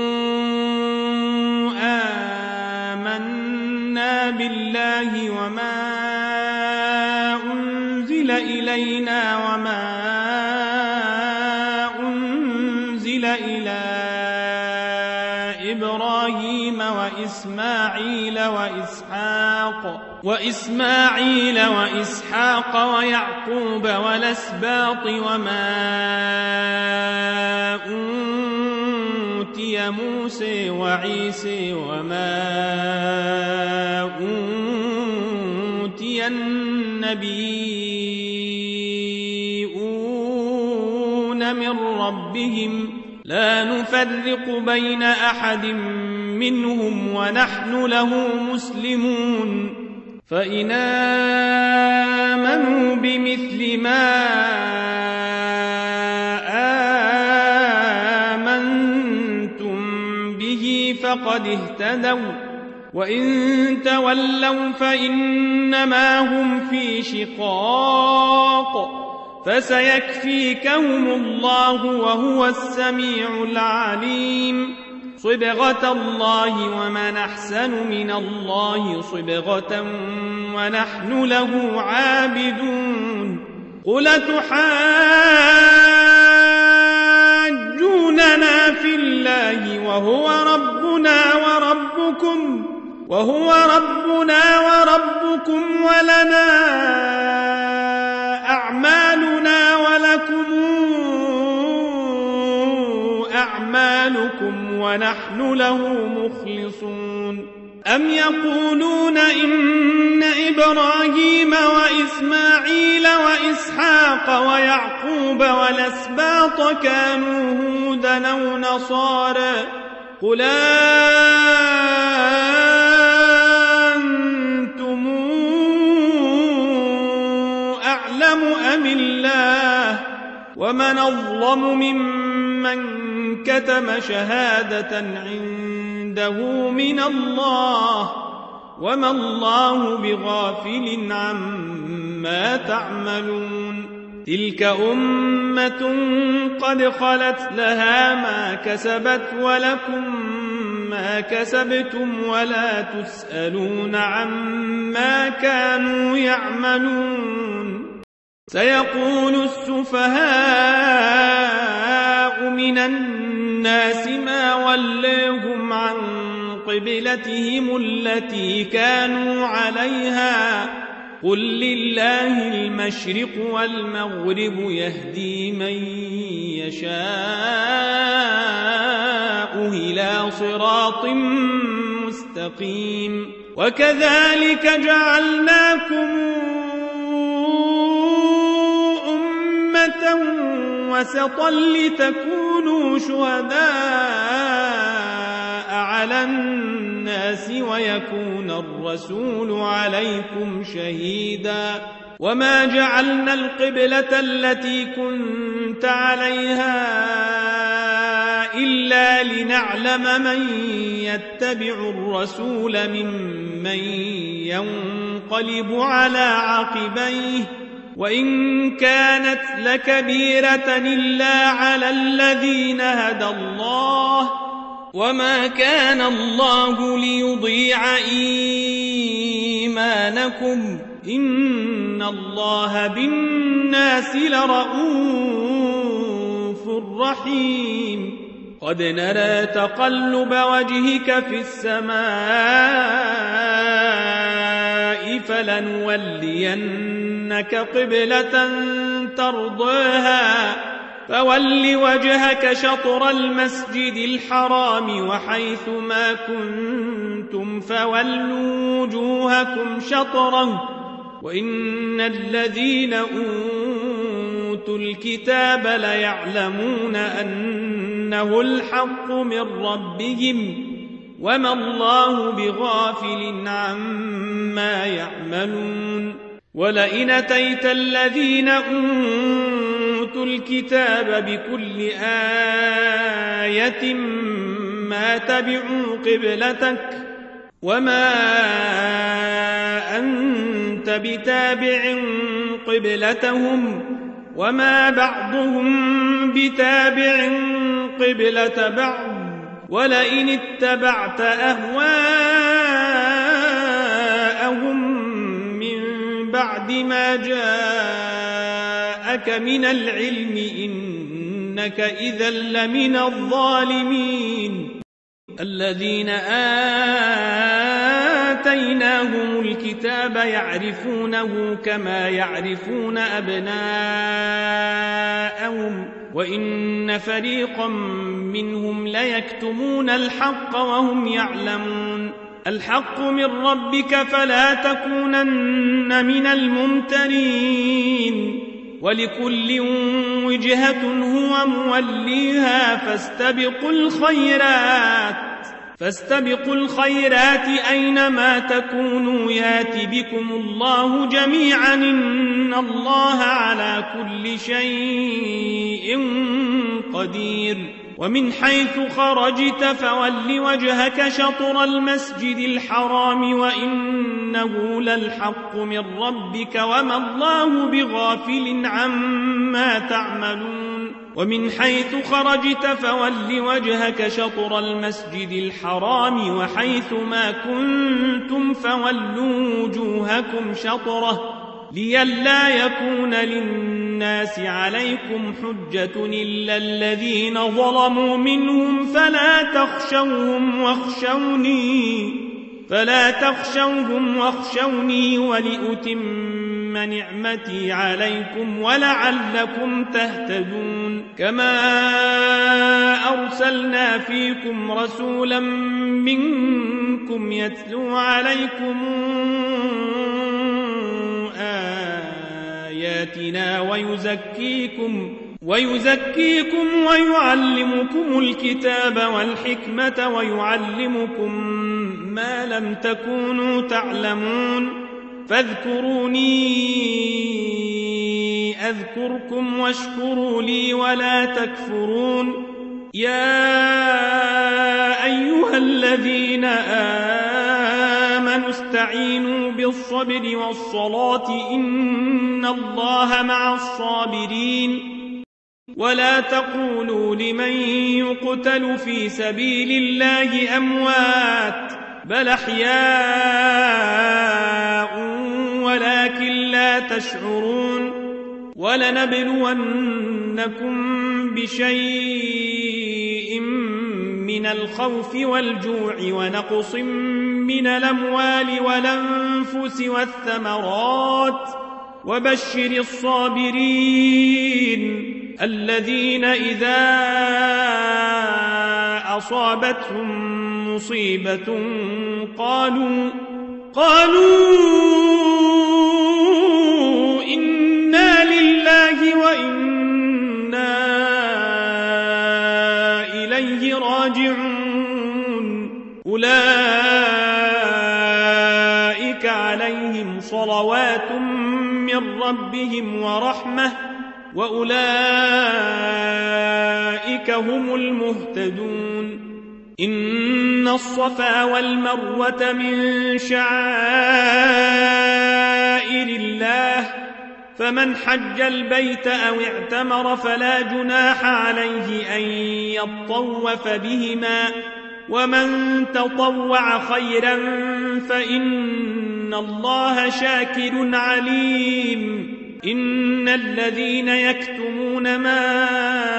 آمنا بالله وما أنزل إلينا وما أنزل إلى إبراهيم وإسماعيل وإسحاق وإسماعيل وإسحاق ويعقوب والأسباط وما أوتي موسى وعيسى وما أوتي النبيون من ربهم لا نفرق بين أحد منهم ونحن له مسلمون فإن آمنوا بمثل ما آمنتم به فقد اهتدوا وإن تولوا فإنما هم في شقاق فسيكفيكهم الله وهو السميع العليم صبغة الله ومن أحسن من الله صبغة ونحن له عابدون قل تحاجوننا في الله وهو ربنا وربكم وهو ربنا وربكم ولنا أعمالنا ولكم أعمالكم ونحن له مخلصون أم يقولون إن إبراهيم وإسماعيل وإسحاق ويعقوب والأسباط كانوا هودا أو نصارى قل أنتم أعلم أم الله ومن أظلم ممن كتم شهادة عنده من الله وما الله بغافل عما تعملون تلك أمة قد خلت لها ما كسبت ولكم ما كسبتم ولا تسألون عما كانوا يعملون سيقول السفهاء من الناس ما وليهم عن قبلتهم التي كانوا عليها قل لله المشرق والمغرب يهدي من يشاء إلى صراط مستقيم وكذلك جعلناكم أمة وسطا لتكونوا شهداء على الناس ويكون الرسول عليكم شهيدا وما جعلنا القبلة التي كنت عليها إلا لنعلم من يتبع الرسول ممن ينقلب على عقبيه وإن كانت لكبيرة إلا على الذين هدى الله وما كان الله ليضيع إيمانكم إن الله بالناس لرؤوف رحيم قد نرى تقلب وجهك في السماء فلنولينك قبلة ترضاها فول وجهك شطر المسجد الحرام وحيث ما كنتم فولوا وجوهكم شطره وإن الذين أوتوا الكتاب ليعلمون أنه الحق من ربهم وما الله بغافل عما يعملون ولئن أتيت الذين أوتوا الكتاب بكل آية ما تبعوا قبلتك وما أنت بتابع قبلتهم وما بعضهم بتابع قبلة بعض ولئن اتبعت أهواءهم من بعد ما جاءك من العلم إنك إذا لمن الظالمين الذين آتيناهم الكتاب يعرفونه كما يعرفون أبناءهم وإن فريقا منهم ليكتمون الحق وهم يعلمون الحق من ربك فلا تكونن من الممترين ولكل وجهة هو موليها فاستبقوا الخيرات فاستبقوا الخيرات أينما تكونوا يات بكم الله جميعا إن الله على كل شيء قدير ومن حيث خرجت فول وجهك شطر المسجد الحرام وإنه للحق من ربك وما الله بغافل عما تعملون ومن حيث خرجت فول وجهك شطر المسجد الحرام وحيث ما كنتم فولوا وجوهكم شطره لئلا يكون للناس عليكم حجة إلا الذين ظلموا منهم فلا تخشوهم واخشوني فلا تخشوهم واخشوني ولأتم نعمتي عليكم ولعلكم تهتدون كما أرسلنا فيكم رسولا منكم منكم يتلو عليكم آياتنا ويزكيكم ويزكيكم ويعلمكم الكتاب والحكمة ويعلمكم ما لم تكونوا تعلمون فاذكروني أذكركم واشكروا لي ولا تكفرون يا أيها الذين آمنوا استعينوا بالصبر والصلاة إن الله مع الصابرين ولا تقولوا لمن يقتل في سبيل الله أموات بل أحياء ولكن لا تشعرون ولنبلونكم بشيء من الخوف والجوع ونقص من الأموال والأنفس والثمرات وبشر الصابرين الذين إذا أصابتهم مصيبة قالوا قالوا إنا لله وإنا إليه راجعون أولئك عليهم صلوات من ربهم ورحمة وأولئك هم المهتدون إن الصفا والمروة من شعائر الله فمن حج البيت أو اعتمر فلا جناح عليه أن يطوف بهما ومن تطوع خيرا فإن الله شاكر عليم إن الذين يكتمون ما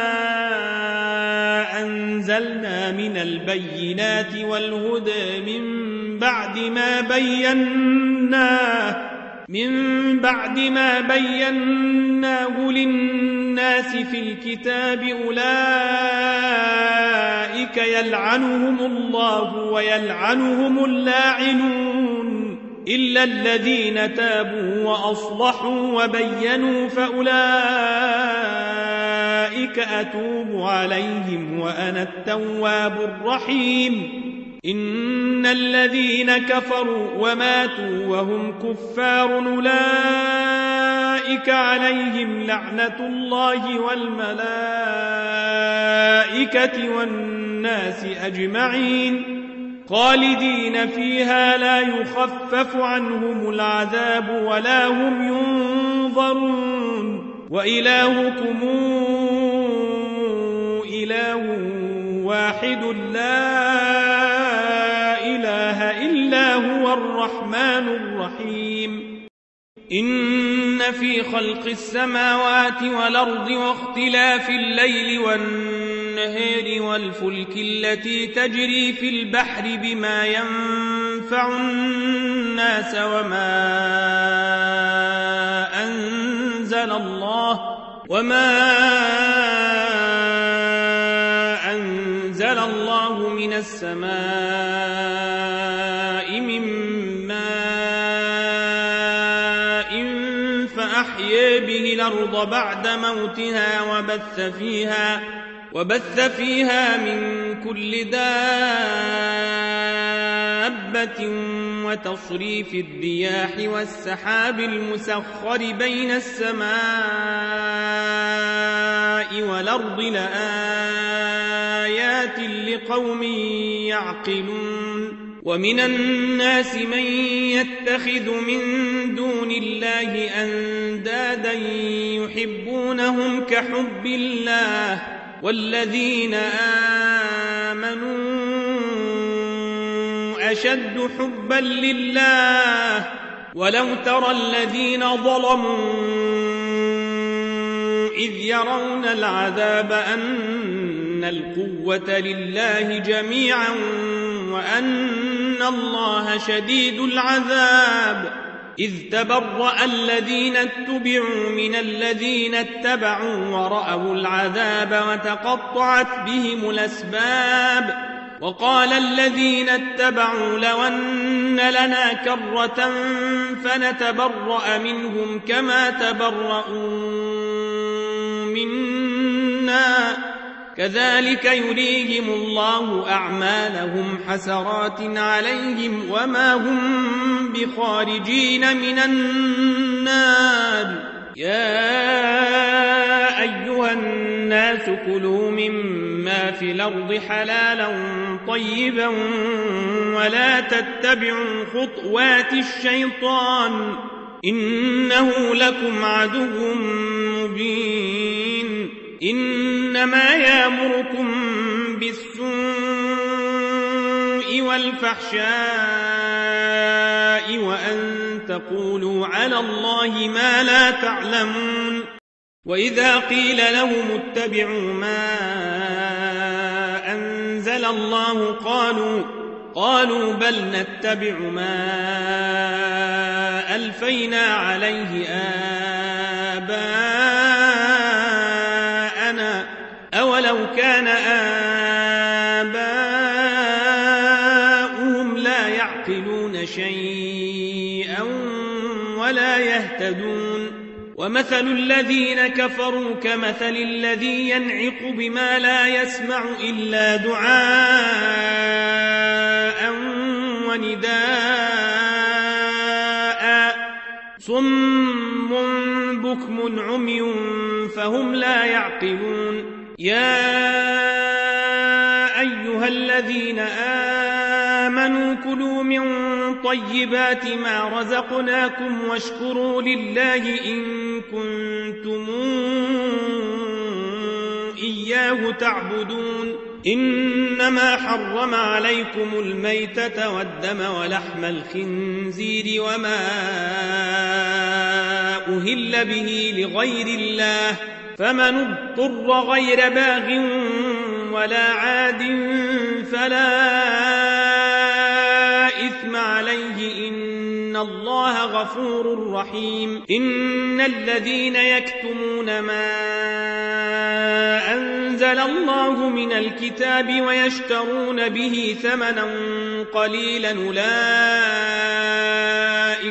أنزلنا من البينات والهدى من بعد ما بيناه من بعد ما بيناه للناس في الكتاب أولئك يلعنهم الله ويلعنهم اللاعنون إلا الذين تابوا وأصلحوا وبينوا فأولئك أتوب عليهم وأنا التواب الرحيم إن الذين كفروا وماتوا وهم كفار أولئك عليهم لعنة الله والملائكة والناس أجمعين خالدين فيها لا يخفف عنهم العذاب ولا هم ينظرون وإلهكم إله واحد لا إله إلا هو الرحمن الرحيم إن في خلق السماوات والأرض واختلاف الليل والنهار والفلك التي تجري في البحر بما ينفع الناس وما أنزل الله وما أنزل الله من السماء من ماء فأحيا به الأرض بعد موتها وبث فيها وبث فيها من كل دابة وتصريف الرياح والسحاب المسخر بين السماء والأرض لآيات لقوم يعقلون ومن الناس من يتخذ من دون الله أندادا يحبونهم كحب الله والذين آمنوا أشد حبا لله ولو ترى الذين ظلموا إذ يرون العذاب أن القوة لله جميعا وأن الله شديد العذاب إذ تبرأ الذين اتبعوا من الذين اتبعوا ورأوا العذاب وتقطعت بهم الأسباب وقال الذين اتبعوا لو أن لنا كرة فنتبرأ منهم كما تبرؤوا منا كذلك يريهم الله أعمالهم حسرات عليهم وما هم بخارجين من النار. يا أيها الناس كلوا مما في الأرض حلالا طيبا ولا تتبعوا خطوات الشيطان إنه لكم عدو مبين. إنما يأمركم بالسوء والفحشاء وأن تقولوا على الله ما لا تعلمون. وإذا قيل لهم اتبعوا ما أنزل الله قالوا قالوا بل نتبع ما ألفينا عليه آباءنا أولو كان آباؤهم لا يعقلون شيئا ولا يهتدون. ومثل الذين كفروا كمثل الذي ينعق بما لا يسمع إلا دعاء ونداء صم بكم عمي فهم لا يعقلون. يا أيها الذين آمنوا كلوا من طيبات ما رزقناكم واشكروا لله إن كنتم إياه تعبدون. إنما حرم عليكم الميتة والدم ولحم الخنزير وما أهل به لغير الله فمن اضطر غير باغ ولا عاد فلا إثم عليه إن الله غفور رحيم. إن الذين يكتمون ما أنزل الله من الكتاب ويشترون به ثمنا قليلا أولئك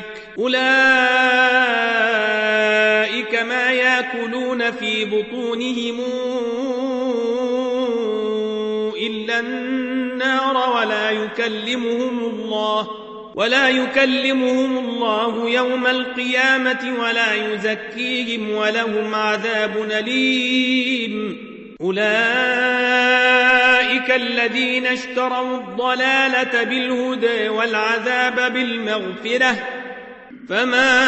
أولئك ما يأكلون في بطونهم إلا النار ولا يكلمهم الله ولا يكلمهم الله يوم القيامة ولا يزكيهم ولهم عذاب أليم. أولئك الذين اشتروا الضلالة بالهدى والعذاب بالمغفرة فما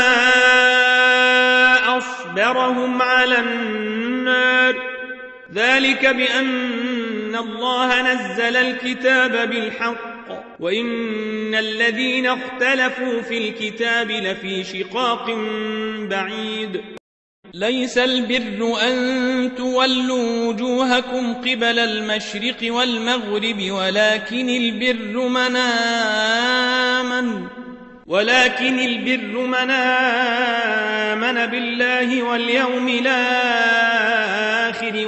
أصبرهم على النار ذلك بأن الله نزل الكتاب بالحق وإن الذين اختلفوا في الكتاب لفي شقاق بعيد. ليس البر أن تولوا وجوهكم قبل المشرق والمغرب ولكن البر من آمن ولكن البر من آمن بالله واليوم الآخر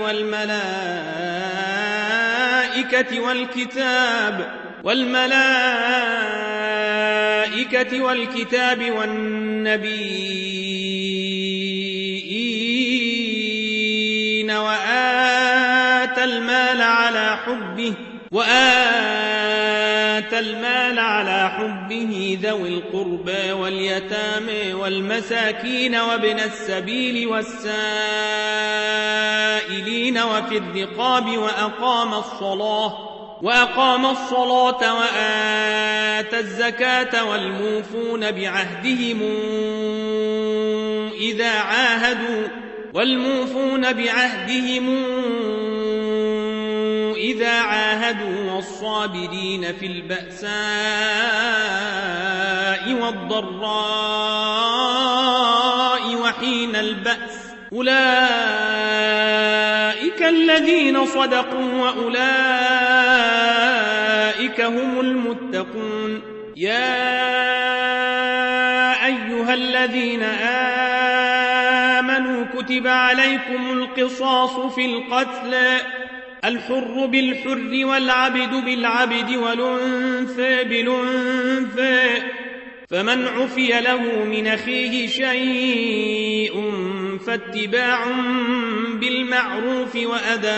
والملائكة والكتاب والملائكة والكتاب والنبيين وآتى المال على حبه وآتى المال على حبه ذوي القربى واليتامى والمساكين وابن السبيل والسائلين وفي الرقاب وأقام الصلاة وأقام الصلاة وآتى الزكاة والموفون بعهدهم إذا عاهدوا والموفون بعهدهم إذا عاهدوا والصابرين في البأساء والضراء وحين البأس أولئك الذين صدقوا وأولئك هم المتقون. يا أيها الذين آمنوا كتب عليكم القصاص في القتلى الحر بالحر والعبد بالعبد والأنثى بالأنثى، فمن عفي له من أخيه شيء فاتباع بالمعروف وأداء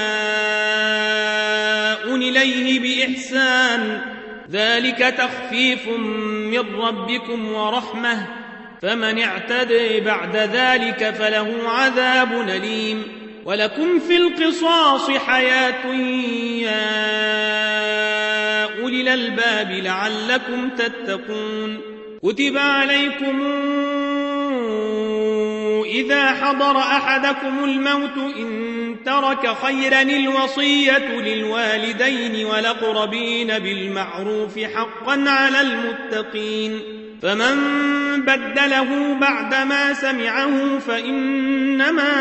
إليه بإحسان، ذلك تخفيف من ربكم ورحمة، فمن اعتدى بعد ذلك فله عذاب أليم. ولكم في القصاص حياة يا أولي الألباب لعلكم تتقون. كتب عليكم إذا حضر أحدكم الموت إن ترك خيرا الوصية للوالدين والأقربين بالمعروف حقا على المتقين، فمن بدله بعدما سمعه فإنما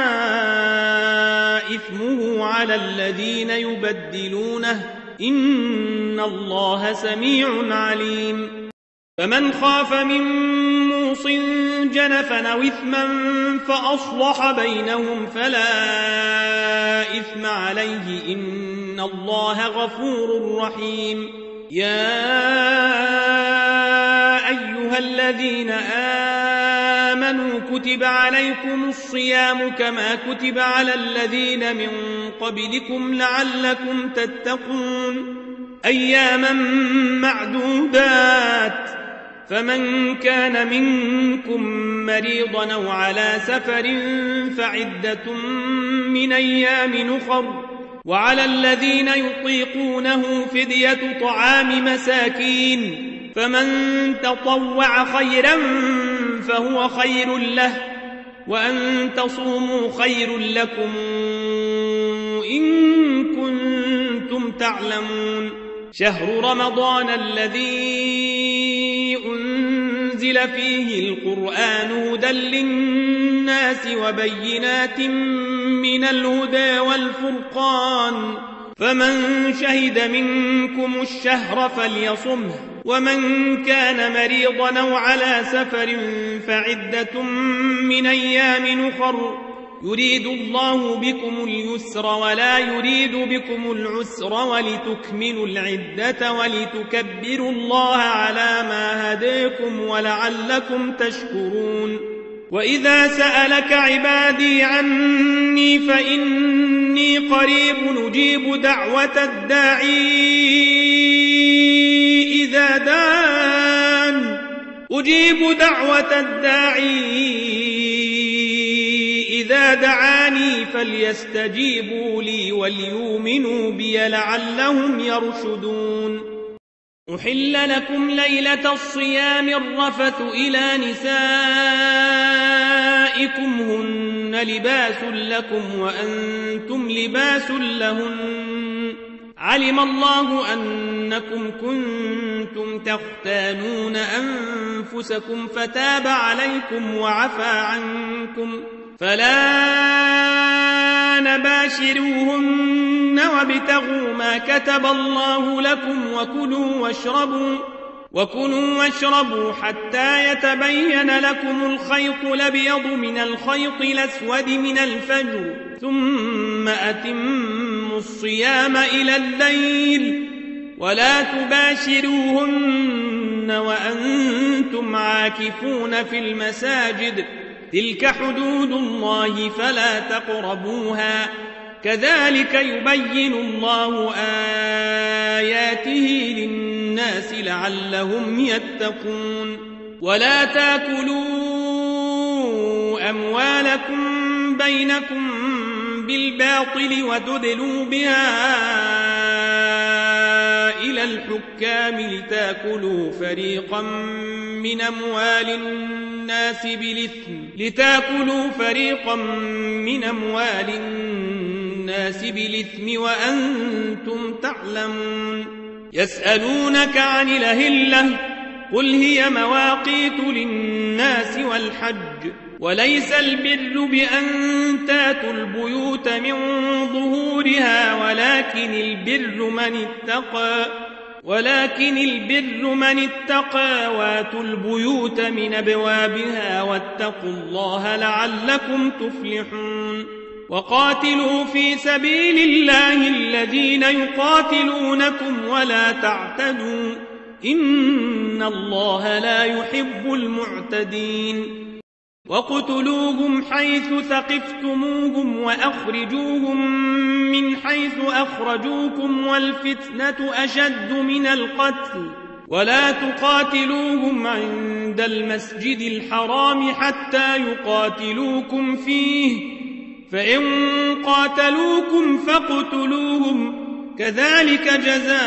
إثمه على الذين يبدلونه، إن الله سميع عليم. فمن خاف من موص جنفا أو إثما فأصلح بينهم فلا إثم عليه، إن الله غفور رحيم. يا أيها الذين آمنوا كتب عليكم الصيام كما كتب على الذين من قبلكم لعلكم تتقون، أياما معدودات، فمن كان منكم مريضا أو على سفر فعدة من أيام أخر، وعلى الذين يطيقونه فدية طعام مساكين، فمن تطوع خيرا فهو خير له، وأن تصوموا خير لكم إن كنتم تعلمون. شهر رمضان الذي أنزل فيه القرآن هدى للناس وبينات من الهدى والفرقان، فمن شهد منكم الشهر فليصمه، ومن كان مريضا أو على سفر فعدة من أيام أخر، يريد الله بكم اليسر ولا يريد بكم العسر ولتكملوا العدة ولتكبروا الله على ما هداكم ولعلكم تشكرون. وإذا سألك عبادي عني فإني قريب نجيب دعوة الداعي إذا دعان أجيب دعوة الداعي إذا دعاني فليستجيبوا لي وليؤمنوا بي لعلهم يرشدون. أحل لكم ليلة الصيام الرفث إلى نسائكم هن لباس لكم وأنتم لباس لهن، علم الله أنكم كنتم تختانون أنفسكم فتاب عليكم وعفى عنكم، فلا نباشروهن وابتغوا ما كتب الله لكم وكلوا واشربوا وكلوا واشربوا حتى يتبين لكم الخيط الأبيض من الخيط الأسود من الفجر، ثم أتموا الصيام إلى الليل، ولا تباشروهن وأنتم عاكفون في المساجد، تلك حدود الله فلا تقربوها، كذلك يبين الله آياته للناس لعلهم يتقون. ولا تاكلوا أموالكم بينكم بالباطل وتدلوا بها إلى الحكام لتاكلوا فريقا من أموال الناس بالإثم لتاكلوا فريقا من أموال الناس بالإثم وأنتم تعلمون. يسألونك عن الأهلة قل هي مواقيت للناس والحج، وليس البر بأن تاتوا البيوت من ظهورها ولكن البر من اتقى ولكن البر من اتقى واتوا البيوت من أبوابها واتقوا الله لعلكم تفلحون. وقاتلوا في سبيل الله الذين يقاتلونكم ولا تعتدوا إن الله لا يحب المعتدين وقتلوهم حيث ثقفتموهم وأخرجوهم من حيث أخرجوكم والفتنة أشد من القتل ولا تقاتلوهم عند المسجد الحرام حتى يقاتلوكم فيه فإن قاتلوكم فاقتلوهم كذلك جزاء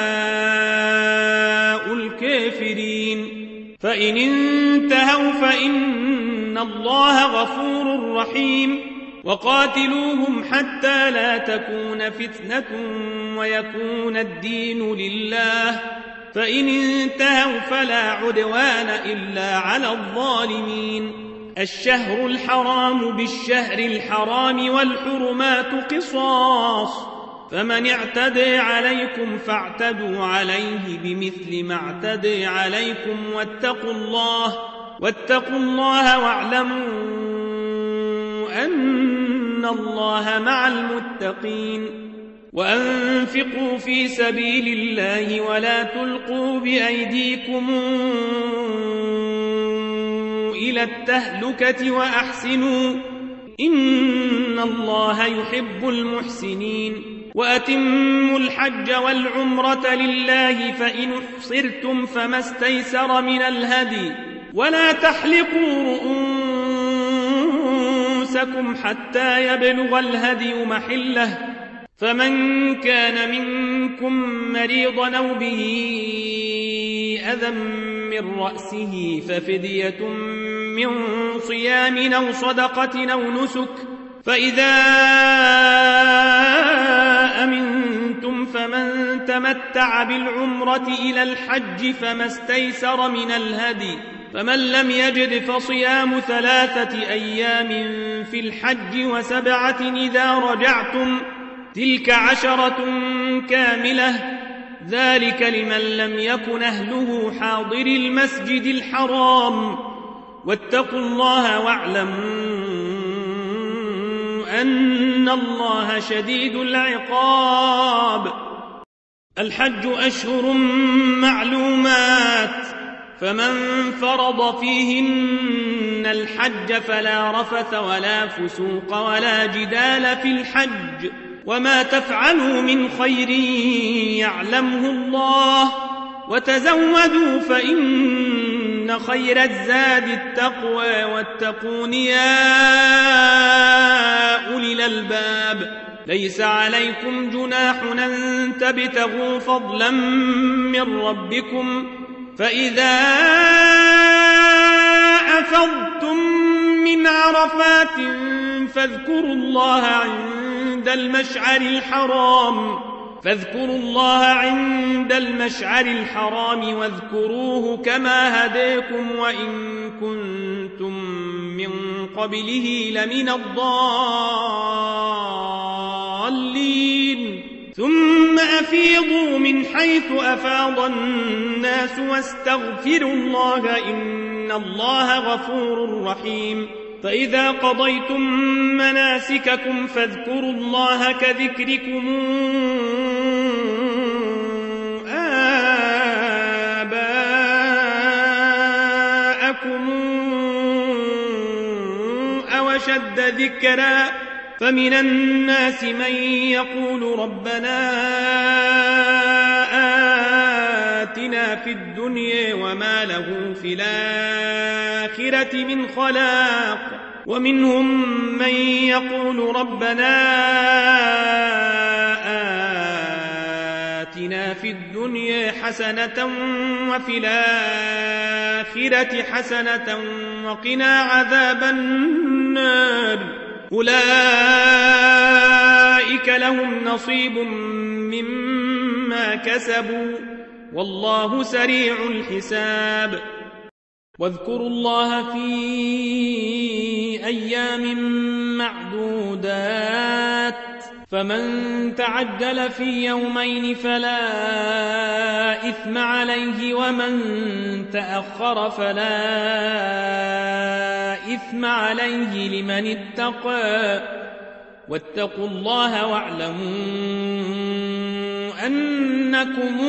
الكافرين فإن انتهوا فإن الله غفور رحيم وقاتلوهم حتى لا تكون فتنة ويكون الدين لله فإن انتهوا فلا عدوان إلا على الظالمين الشهر الحرام بالشهر الحرام والحرمات قصاص فمن اعتدى عليكم فاعتدوا عليه بمثل ما اعتدى عليكم واتقوا الله واتقوا الله واعلموا أن الله مع المتقين وأنفقوا في سبيل الله ولا تلقوا بأيديكم إلى التهلكة وأحسنوا إن الله يحب المحسنين وأتموا الحج والعمرة لله فإن احصرتم فما استيسر من الهدي ولا تحلقوا رؤوسكم حتى يبلغ الهدي محله فمن كان منكم مريضا أو به أذى من رأسه ففدية من صيام أو صدقة أو نسك فإذا أمنتم فمن تمتع بالعمرة إلى الحج فما استيسر من الهدي فمن لم يجد فصيام ثلاثة أيام في الحج وسبعة إذا رجعتم تلك عشرة كاملة ذلك لمن لم يكن أهله حاضر المسجد الحرام واتقوا الله واعلموا أن الله شديد العقاب الحج أشهر معلومات فمن فرض فيهن الحج فلا رفث ولا فسوق ولا جدال في الحج وما تفعلوا من خير يعلمه الله وتزودوا فإن خير الزاد التقوى واتقون يا أولي الألباب ليس عليكم جناح أن تبتغوا فضلا من ربكم فإذا أفضتم من عرفات فاذكروا الله عند المشعر الحرام فاذكروا الله عند المشعر الحرام واذكروه كما هداكم وإن كنتم من قبله لمن الضالين ثم أفيضوا من حيث أفاض الناس واستغفروا الله إن الله غفور رحيم فإذا قضيتم مناسككم فاذكروا الله كذكركم آباءكم أو أشد ذكرا فمن الناس من يقول ربنا آتنا في الدنيا وما له في الآخرة من خلاق ومنهم من يقول ربنا آتنا في الدنيا حسنة وفي الآخرة حسنة وقنا عذاب النار أولئك لهم نصيب مما كسبوا والله سريع الحساب واذكروا الله في أيام معدودات فمن تعجل في يومين فلا إثم عليه ومن تأخر فلا إثم عليه لمن اتقى واتقوا الله واعلموا أنكم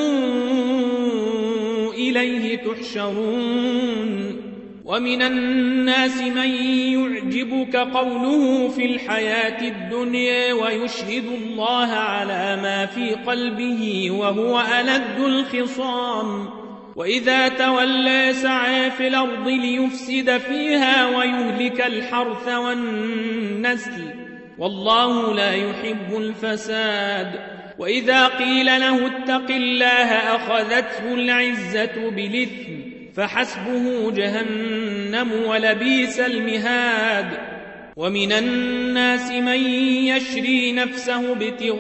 إليه تحشرون ومن الناس من يعجبك قوله في الحياة الدنيا ويشهد الله على ما في قلبه وهو ألد الخصام وإذا تولى سعى في الأرض ليفسد فيها ويهلك الحرث والنسل والله لا يحب الفساد وإذا قيل له اتق الله أخذته العزة بالإثم فحسبه جهنم ولبئس المهاد ومن الناس من يشري نفسه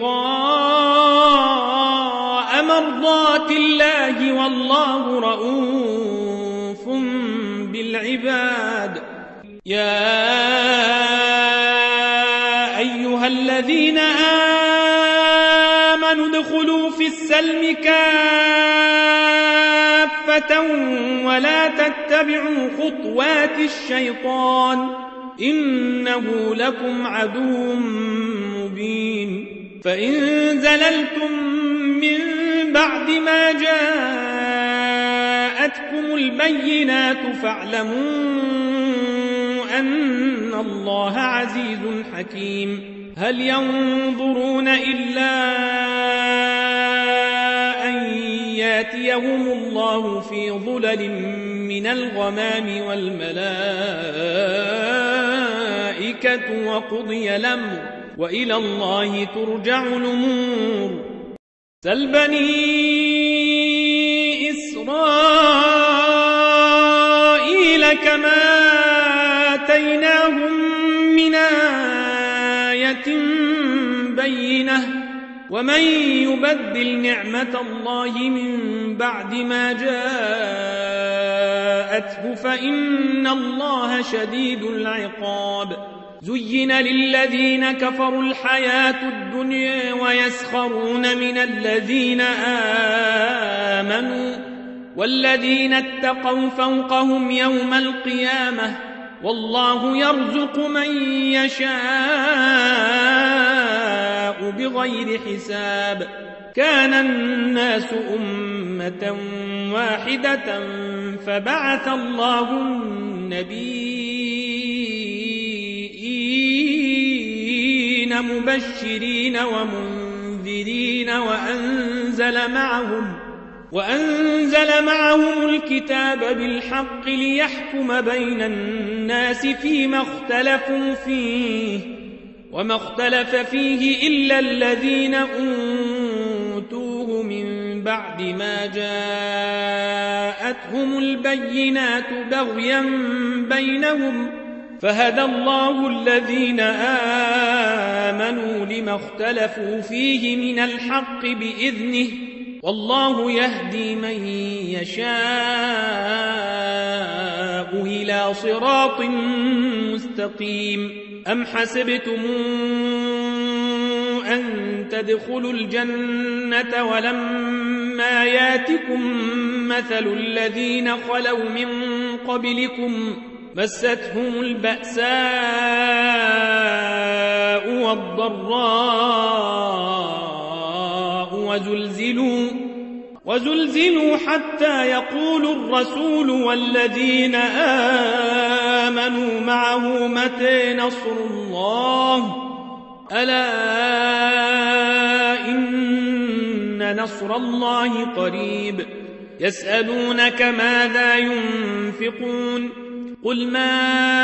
ابتغاء مرضات الله والله رؤوف بالعباد يا أيها الذين آمنوا ادخلوا في السلم كافة ولا تتبعوا خطوات الشيطان إنه لكم عدو مبين فإن زللتم من بعد ما جاءتكم البينات فاعلموا أن الله عزيز حكيم هل ينظرون إلا أن ياتيهم الله في ظلل من الغمام والملائكة وقضي الأمر وإلى الله ترجع الأمور سل بني إسرائيل كما آتيناهم من آية بينة ومن يبدل نعمة الله من بعد ما جاءته فإن الله شديد العقاب زين للذين كفروا الحياة الدنيا ويسخرون من الذين آمنوا والذين اتقوا فوقهم يوم القيامة والله يرزق من يشاء بغير حساب كان الناس أمة واحدة فبعث الله النبيين مبشرين ومنذرين وأنزل معهم وأنزل معهم الكتاب بالحق ليحكم بين الناس فيما اختلفوا فيه وما اختلف فيه إلا الذين أوتوه من بعد ما جاءتهم البينات بغيا بينهم فهدى الله الذين آمنوا لما اختلفوا فيه من الحق بإذنه والله يهدي من يشاء إلى صراط مستقيم أم حسبتم أن تدخلوا الجنة ولما ياتكم مثل الذين خلوا من قبلكم مستهم البأساء والضراء وزلزلوا وزلزلوا حتى يقول الرسول والذين آمنوا معه متى نصر الله ألا إن نصر الله قريب يسألونك ماذا ينفقون قل ما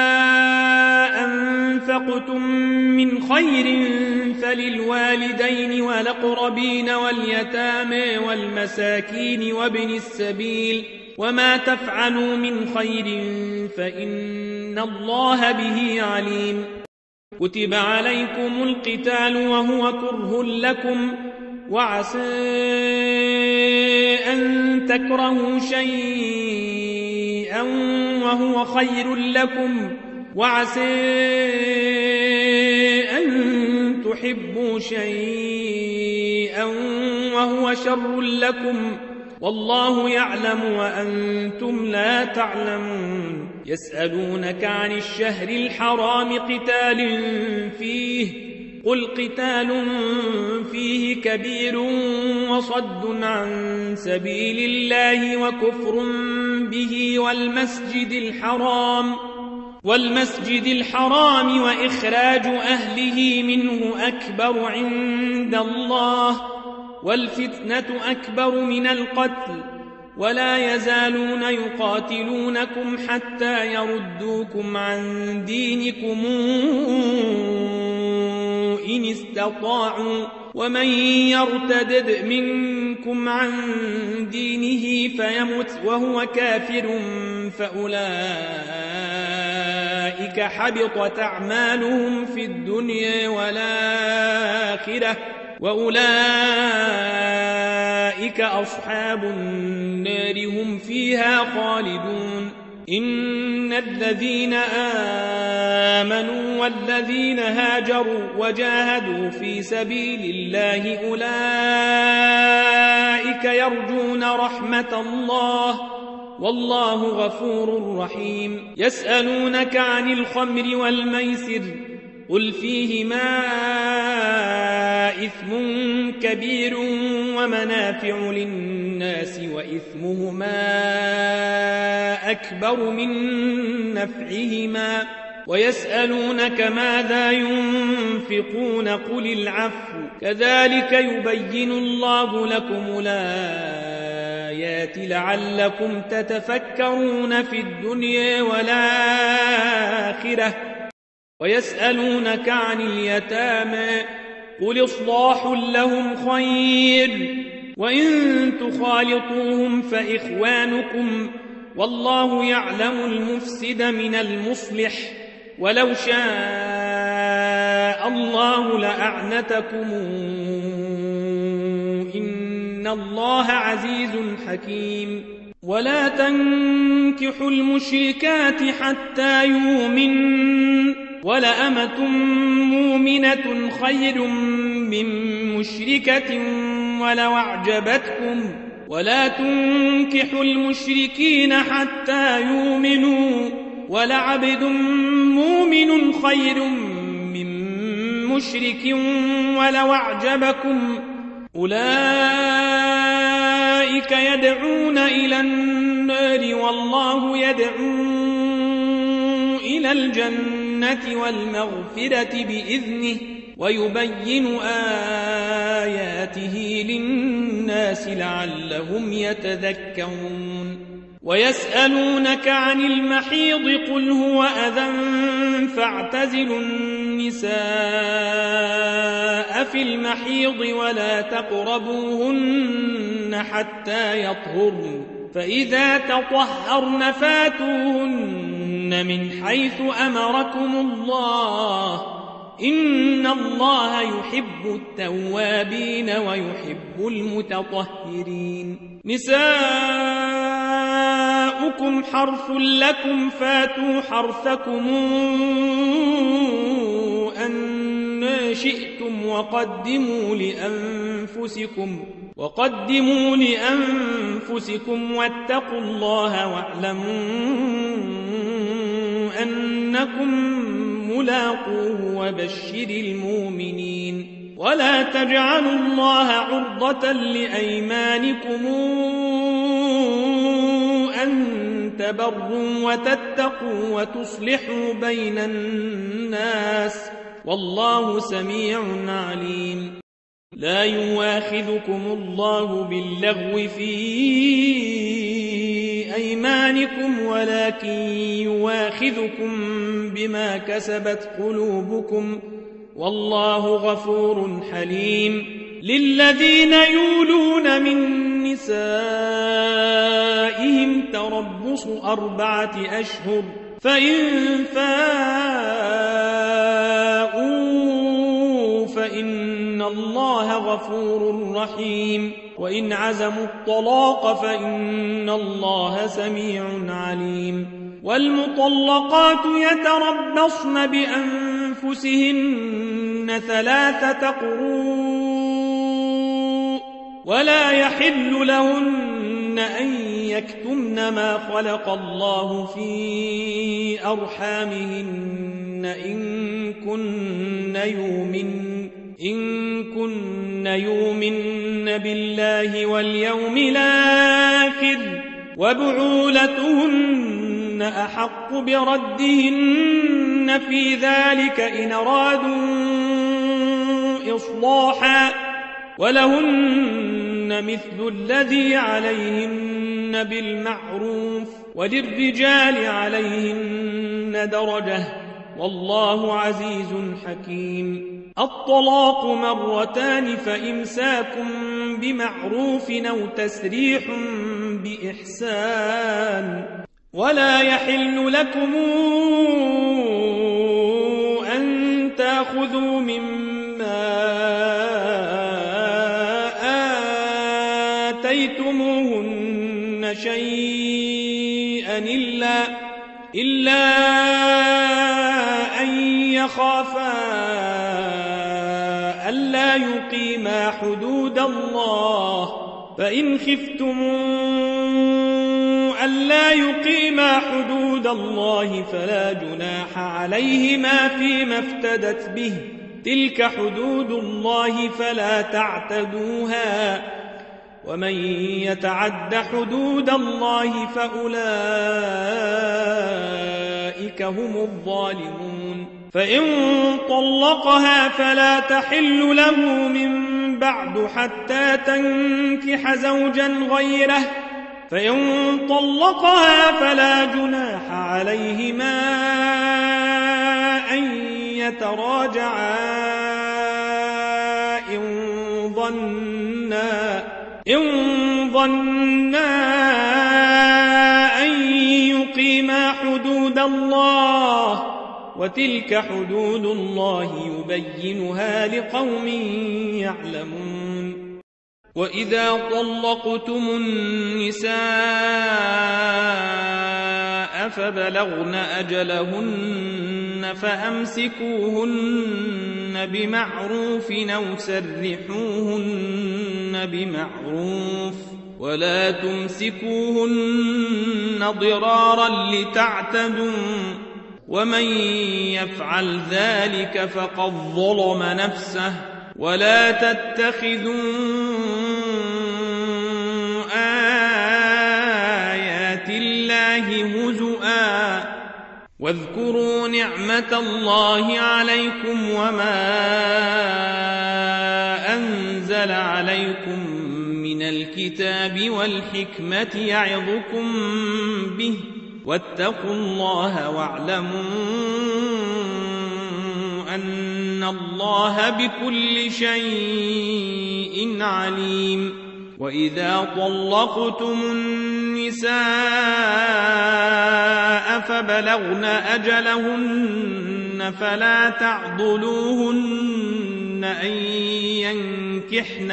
أنفقتم من خير فللوالدين والأقربين واليتامى والمساكين وابن السبيل وما تفعلوا من خير فإن الله به عليم كتب عليكم القتال وهو كره لكم وعسى أن تكرهوا شيئا وهو خير لكم وعسى أن تحبوا شيئا وهو شر لكم والله يعلم وأنتم لا تعلمون يسألونك عن الشهر الحرام قتال فيه قل قتال فيه كبير وصد عن سبيل الله وكفر به والمسجد الحرام والمسجد الحرام وإخراج أهله منه أكبر عند الله والفتنة أكبر من القتل ولا يزالون يقاتلونكم حتى يردوكم عن دينكم إن استطاعوا ومن يرتدد منكم عن دينه فيمت وهو كافر فأولئك حبطت أعمالهم في الدنيا والآخرة وأولئك أصحاب النار هم فيها خالدون إن الذين آمنوا والذين هاجروا وجاهدوا في سبيل الله أولئك يرجون رحمة الله والله غفور رحيم يسألونك عن الخمر والميسر قل فيهما إثم كبير ومنافع للناس وإثمهما أكبر من نفعهما ويسألونك ماذا ينفقون قل العفو كذلك يبين الله لكم الآيات لعلكم تتفكرون في الدنيا والآخرة ويسألونك عن اليتامى قل إصلاح لهم خير وإن تخالطوهم فإخوانكم والله يعلم المفسد من المصلح ولو شاء الله لأعنتكم إن الله عزيز حكيم ولا تنكحوا المشركات حتى يؤمنوا ولأمة مؤمنة خير من مشركة ولو أعجبتكم ولا تنكحوا المشركين حتى يؤمنوا ولعبد مؤمن خير من مشرك ولو أعجبكم أولئك يدعون إلى النار والله يدعو إلى الجنة والمغفرة بإذنه ويبين آياته للناس لعلهم يتذكرون ويسألونك عن المحيض قل هو أذى فاعتزلوا النساء في المحيض ولا تقربوهن حتى يطهرن فإذا تطهرن فاتوهن من حيث أمركم الله إن الله يحب التوابين ويحب المتطهرين نساؤكم حرث لكم فاتوا حرثكم أن شئتم وقدموا لأنفسكم وقدموا لأنفسكم واتقوا الله واعلموا أنكم ملاقوه وبشر المؤمنين ولا تجعلوا الله عرضة لأيمانكم أن تبروا وتتقوا وتصلحوا بين الناس والله سميع عليم لا يواخذكم الله باللغو في أيمانكم ولكن يواخذكم بما كسبت قلوبكم والله غفور حليم للذين يولون من نسائهم تربص أربعة أشهر فإن فاءوا فإن الله غفور رحيم وإن عزموا الطلاق فإن الله سميع عليم والمطلقات يتربصن بأنفسهن ثلاثة قروء ولا يحل لهن أن يكتمن ما خلق الله في أرحامهن إن كن يؤمن إن كن يؤمن بالله واليوم الآخر وبعولتهن أحق بردهن في ذلك إن أرادوا إصلاحا ولهن مثل الذي عليهن بالمعروف وللرجال عليهن درجة والله عزيز حكيم. الطلاق مرتان فإمساك بمعروف أو تسريح بإحسان ولا يحل لكم أن تأخذوا مما آتيتموهن شيئا إلا, إلا أن يخافا ألا يقيما حدود الله فإن خفتم ألا يقيما حدود الله فلا جناح عليهما فيما افتدت به تلك حدود الله فلا تعتدوها ومن يتعد حدود الله فأولئك هم الظالمون. فإن طلقها فلا تحل له من بعد حتى تنكح زوجا غيره فإن طلقها فلا جناح عليهما أن يتراجعا إن ظنا إن ظنا أن يقيما حدود الله وتلك حدود الله يبينها لقوم يعلمون. وإذا طلقتم النساء فبلغن أجلهن فأمسكوهن بمعروف أو سرحوهن بمعروف ولا تمسكوهن ضرارا لتعتدوا ومن يفعل ذلك فقد ظلم نفسه ولا تتخذوا آيات الله هزؤا واذكروا نعمة الله عليكم وما أنزل عليكم من الكتاب والحكمة يعظكم به واتقوا الله واعلموا أن الله بكل شيء عليم. وإذا طلقتم النساء فبلغن أجلهن فلا تعضلوهن أن ينكحن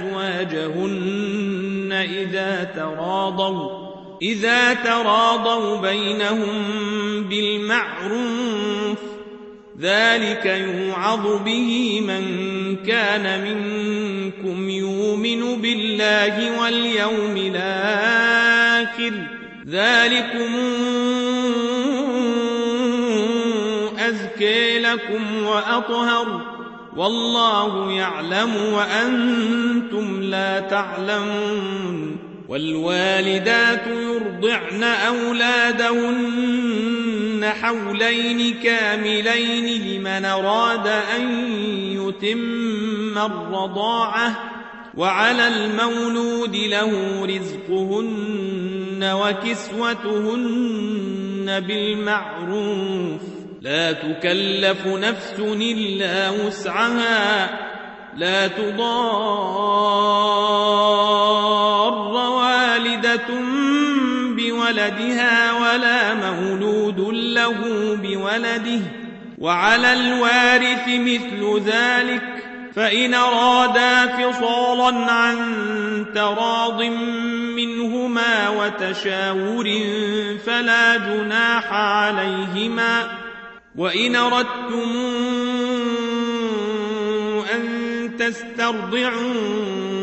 أزواجهن إذا تراضوا إذا تراضوا بينهم بالمعروف ذلك يوعظ به من كان منكم يؤمن بالله واليوم الآخر ذلكم أزكى لكم وأطهر والله يعلم وأنتم لا تعلمون. والوالدات يرضعن أولادهن حولين كاملين لمن أراد أن يتم الرضاعة وعلى المولود له رزقهن وكسوتهن بالمعروف لا تكلف نفس إلا وسعها لا تضار والدة بولدها ولا مولود له بولده وعلى الوارث مثل ذلك فإن أرادا فصالا عن تراض منهما وتشاور فلا جناح عليهما. وإن أردتم أن تسترضعوا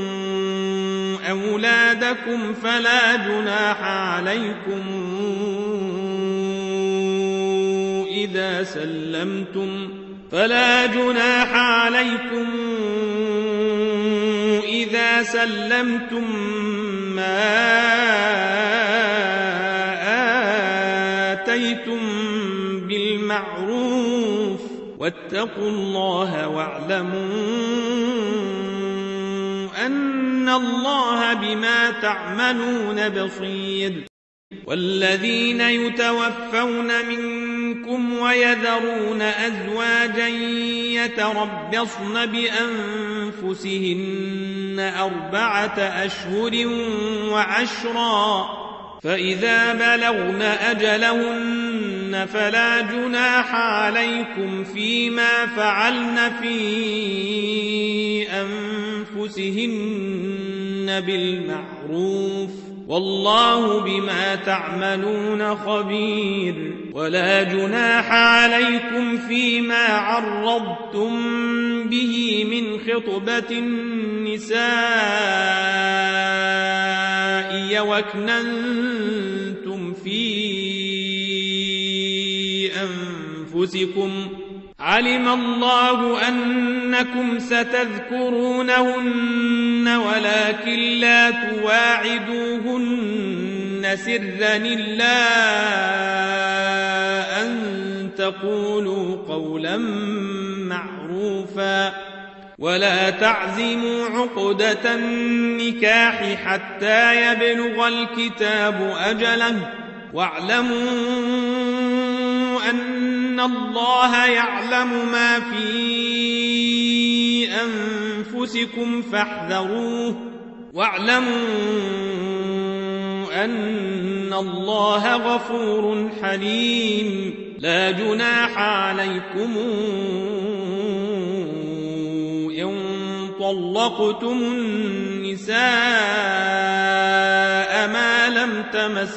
أولادكم فلا جناح عليكم إذا سلمتم فلا جناح عليكم إذا سلمتم ما آتيتم بالمعروف واتقوا الله واعلموا أن الله بما تعملون بصير. والذين يتوفون منكم ويذرون أزواجا يتربصن بأنفسهن أربعة أشهر وعشرا فإذا بلغن أجلهن فلا جناح عليكم فيما فعلن في أنفسهن بالمعروف والله بما تعملون خبير. ولا جناح عليكم فيما عرضتم به من خطبة النساء وأكننتم في أنفسكم علم الله أنكم ستذكرونهن ولكن لا تواعدوهن سرا إلا أن تقولوا قولا معروفا ولا تعزموا عقدة النكاح حتى يبلغ الكتاب أجله واعلموا أن الله يعلم ما في أنفسكم فاحذروه واعلموا أن الله غفور حليم. لا جناح عليكم إن طلقتم النساء ما لم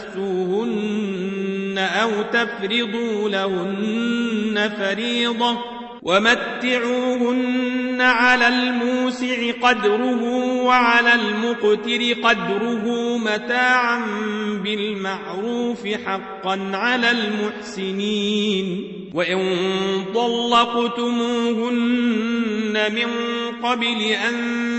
تمسوهن أو تفرضوا لهن فريضة ومتعوهن على الموسع قدره وعلى المقتر قدره متاعا بالمعروف حقا على المحسنين. وإن طلقتموهن من قبل أن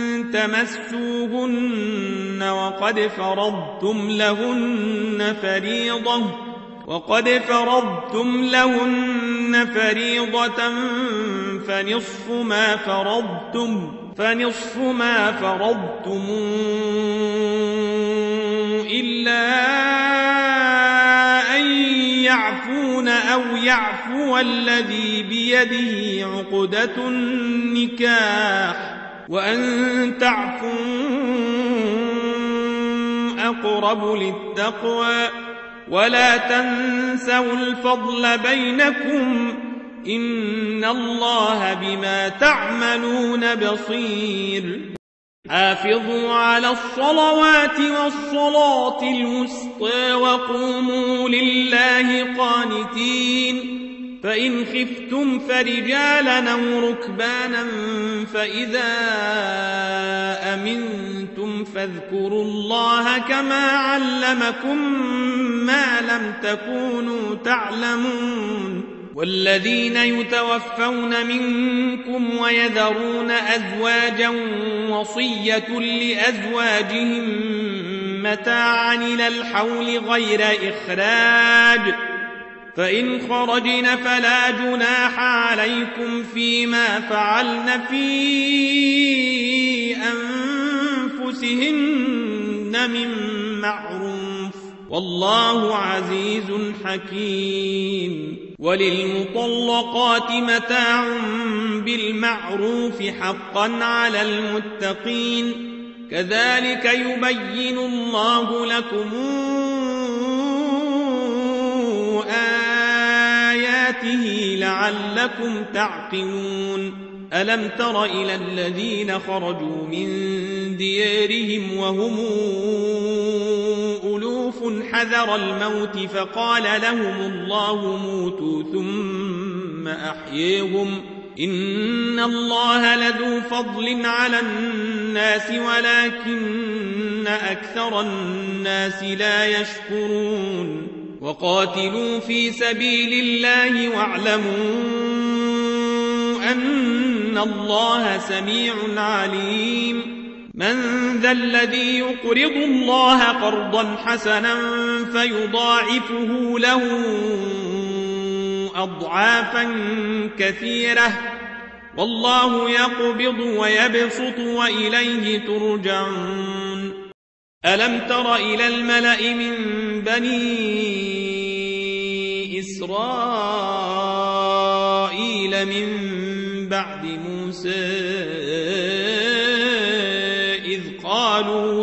تمسوهن وقد فرضتم لهن فريضة وقد فرضتم لهن فريضة فنصف ما فرضتم فنصف ما فرضتم إلا أن يعفون أو يعفو الذي بيده عقدة النكاح وأن تعفوا أقرب للتقوى ولا تنسوا الفضل بينكم إن الله بما تعملون بصير. حافظوا على الصلوات والصلاة الوسطى وقوموا لله قانتين فإن خفتم فرجالا أو ركبانا فإذا أمنتم فاذكروا الله كما علمكم ما لم تكونوا تعلمون. والذين يتوفون منكم ويذرون أزواجا وصية لأزواجهم متاعا إلى الحول غير إخراج فإن خرجن فلا جناح عليكم فيما فعلن في أنفسهن من معروف والله عزيز حكيم. وللمطلقات متاع بالمعروف حقا على المتقين كذلك يبين الله لكم آياته لعلكم تعقلون. ألم تر إلى الذين خرجوا من ديارهم وهم ألوف حذر الموت فقال لهم الله موتوا ثم أحييهم إن الله لذو فضل على الناس ولكن أكثر الناس لا يشكرون. وقاتلوا في سبيل الله واعلموا أن الله سميع عليم من ذا الذي يقرض الله قرضا حسنا فيضاعفه له أضعافا كثيرة والله يقبض ويبسط وإليه ترجعون ألم تر إلى الملأ من بني إسرائيل من بعد موسى إذ قالوا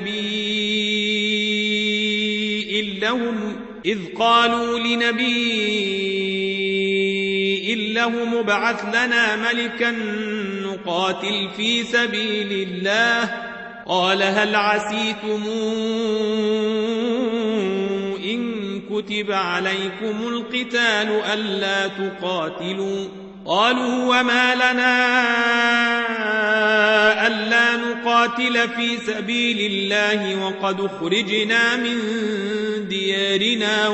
لنبي لهم إذ قالوا لنبي لهم ابعث لنا ملكا نقاتل في سبيل الله قال هل عسيتم إن كتب عليكم القتال ألا تقاتلوا قالوا وما لنا ألا نقاتل في سبيل الله وقد خرجنا من ديارنا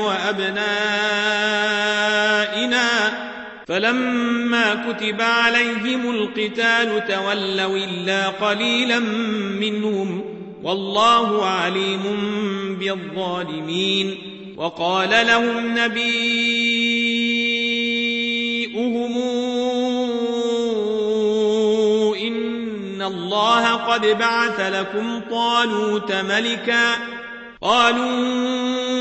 وأبنائنا فلما كتب عليهم القتال تولوا إلا قليلا منهم والله عليم بالظالمين وقال لهم نبيئهم إن الله قد بعث لكم طالوت ملكا قالوا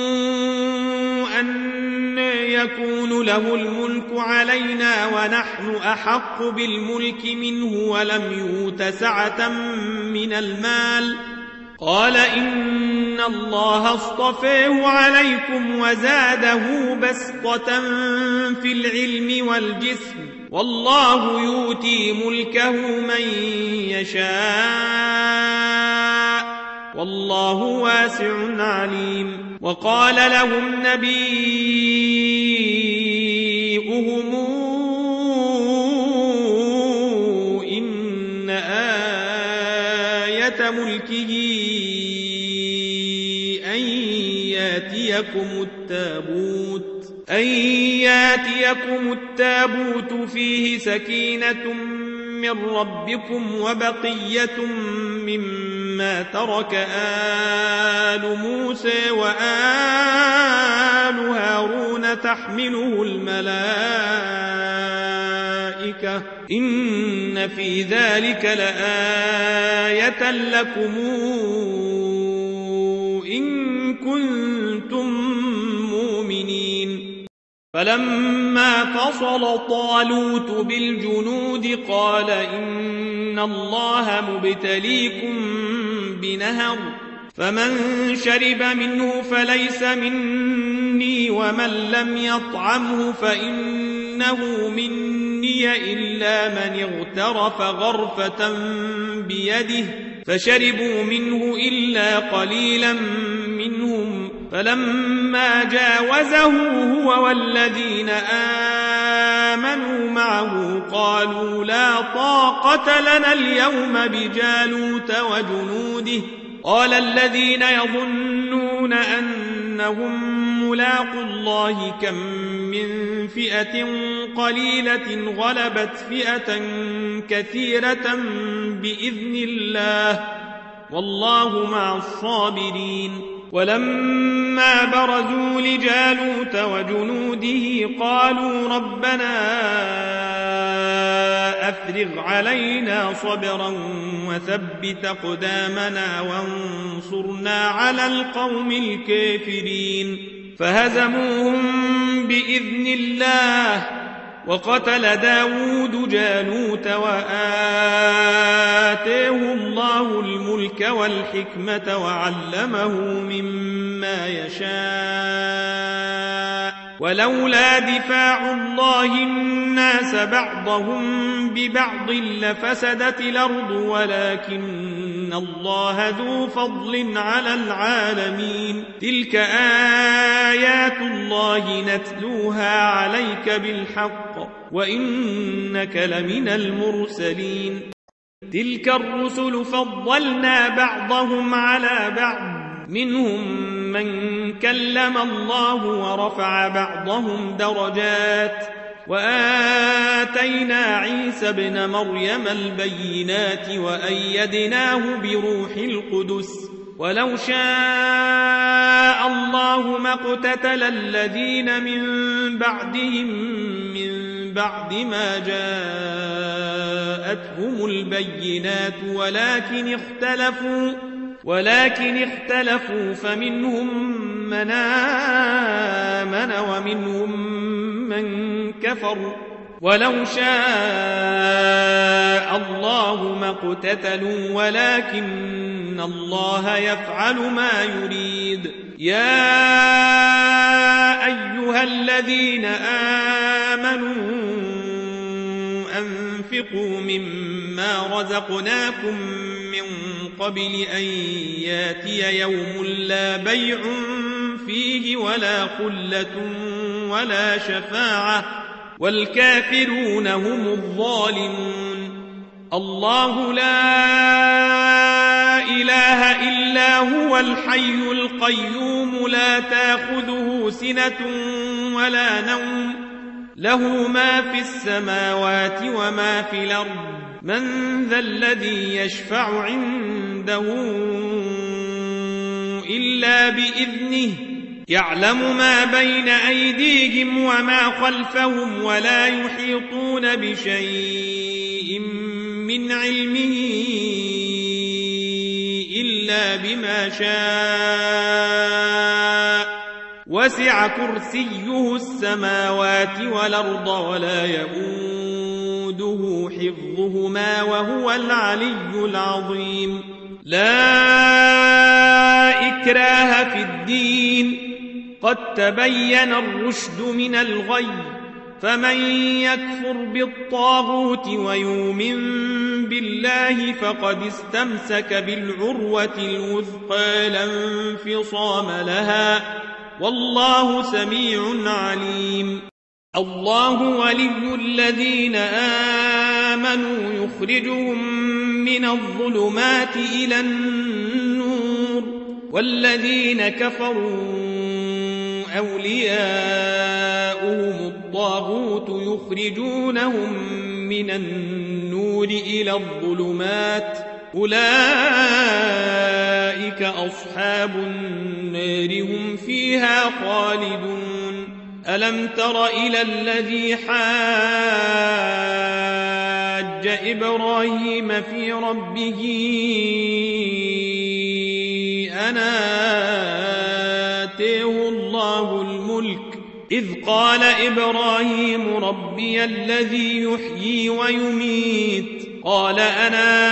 أن يكون له الملك علينا ونحن أحق بالملك منه ولم يؤت سعة من المال قال إن الله اصطفاه عليكم وزاده بسطة في العلم والجسم والله يؤتي ملكه من يشاء والله واسع عليم وقال لهم نبيئهم إن آية ملكه أن ياتيكم التابوت أن ياتيكم التابوت فيه سكينة من ربكم وبقية مما ترك آل موسى وآل هارون تحمله الملائكة إن في ذلك لآية لكم إن كنتم مؤمنين فلما فصل طالوت بالجنود قال إن الله مبتليكم بنهر فمن شرب منه فليس مني ومن لم يطعمه فإنه مني إلا من اغترف غرفة بيده فشربوا منه إلا قليلا منهم فلما جاوزه هو والذين آمنوا معه قالوا لا طاقة لنا اليوم بجالوت وجنوده قال الذين يظنون أنهم ملاقوا الله كم من فئة قليلة غلبت فئة كثيرة بإذن الله والله مع الصابرين ولما برزوا لجالوت وجنوده قالوا ربنا أفرغ علينا صبرا وثبت أقدامنا وانصرنا على القوم الكافرين فهزموهم بإذن الله وقتل داود جالوت وآتاه الله الملك والحكمة وعلمه مما يشاء ولولا دفاع الله الناس بعضهم ببعض لفسدت الأرض ولكن الله ذو فضل على العالمين تلك آيات الله نتلوها عليك بالحق وإنك لمن المرسلين تلك الرسل فضلنا بعضهم على بعض منهم من كلم الله ورفع بعضهم درجات وآتينا عيسى ابن مريم البينات وأيدناه بروح القدس ولو شاء الله ما اقتتل الذين من بعدهم من بعد ما جاءتهم البينات ولكن اختلفوا ولكن اختلفوا فمنهم من آمن ومنهم من كفر ولو شاء الله ما اقتتلوا ولكن الله يفعل ما يريد. يا أيها الذين آمنوا أنفقوا مما رزقناكم من قبل أن ياتي يوم لا بيع فيه ولا خلة ولا شفاعة والكافرون هم الظالمون. الله لا إله إلا هو الحي القيوم لا تأخذه سنة ولا نوم له ما في السماوات وما في الأرض من ذا الذي يشفع عنده إلا بإذنه يعلم ما بين أيديهم وما خلفهم ولا يحيطون بشيء من علمه إلا بما شاء وسع كرسيه السماوات والأرض ولا يئوده حفظهما وهو العلي العظيم. لا إكراه في الدين قد تبين الرشد من الغي فمن يكفر بالطاغوت ويؤمن بالله فقد استمسك بالعروة الوثقى لا انفصام لها والله سميع عليم. الله ولي الذين آمنوا يخرجهم من الظلمات إلى النور والذين كفروا أولياؤهم الطاغوت يخرجونهم من النور إلى الظلمات أولئك أصحاب النار هم فيها خالدون. ألم تر إلى الذي حاج إبراهيم في ربه أنا آتيه الله الملك إذ قال إبراهيم ربي الذي يحيي ويميت قال أنا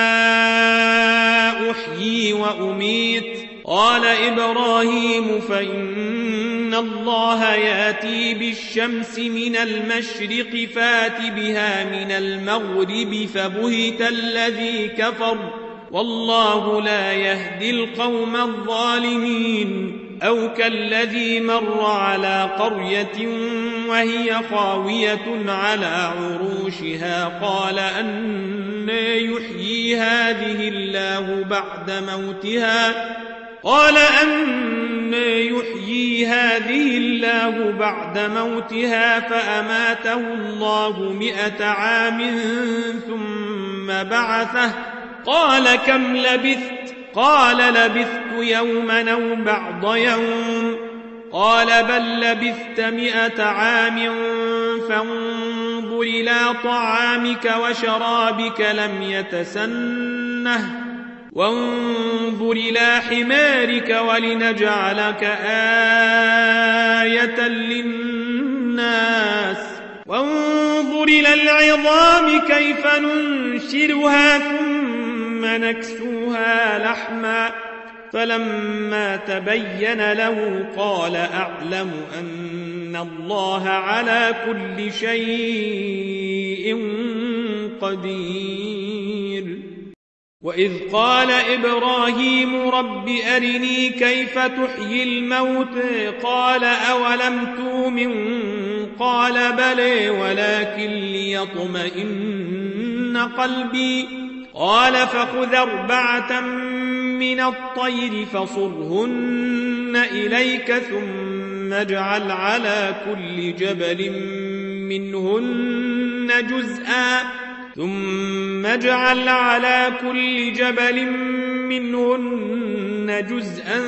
أحيي وأميت قال إبراهيم فإن الله يأتي بالشمس من المشرق فات بها من المغرب فبهت الذي كفر والله لا يهدي القوم الظالمين. أو كالذي مر على قرية وهي خاوية على عروشها قال أنى يحيي هذه الله بعد موتها قال أنى يحيي هذه الله بعد موتها فأماته الله مئة عام ثم بعثه قال كم لبثت قال لبثت يوما أو بعض يوم قال بل لبثت مئة عام فانظر إلى طعامك وشرابك لم يتسنه وانظر إلى حمارك ولنجعلك آية للناس وانظر إلى العظام كيف ننشرها ثم نكسوها لحما فلما تبين له قال أعلم أن الله على كل شيء قدير. وإذ قال إبراهيم رب أرني كيف تحيي الموت قال أولم تؤمن قال بلى ولكن ليطمئن قلبي قال فخذ أربعة من الطير فصرهن إليك ثم اجعل على كل جبل منهن جزءا ثم اجعل على كل جبل منهن جزءا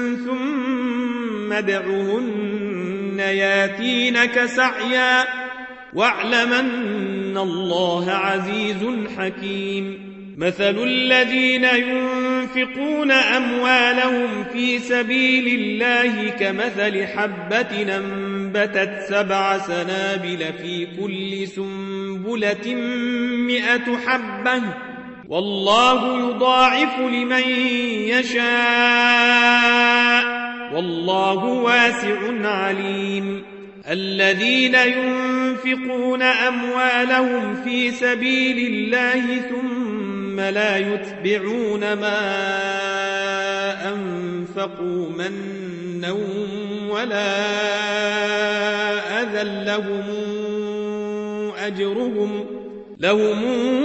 ثم ادعهن ياتينك سعيا واعلم أن الله عزيز حكيم مثل الذين ينفقون أموالهم في سبيل الله كمثل حبة أنبتت سبع سنابل في كل سنبلة مئة حبة والله يضاعف لمن يشاء والله واسع عليم الذين ينفقون أموالهم في سبيل الله ثم لا يتبعون ما أنفقوا منا ولا أذى لهم أجرهم لهم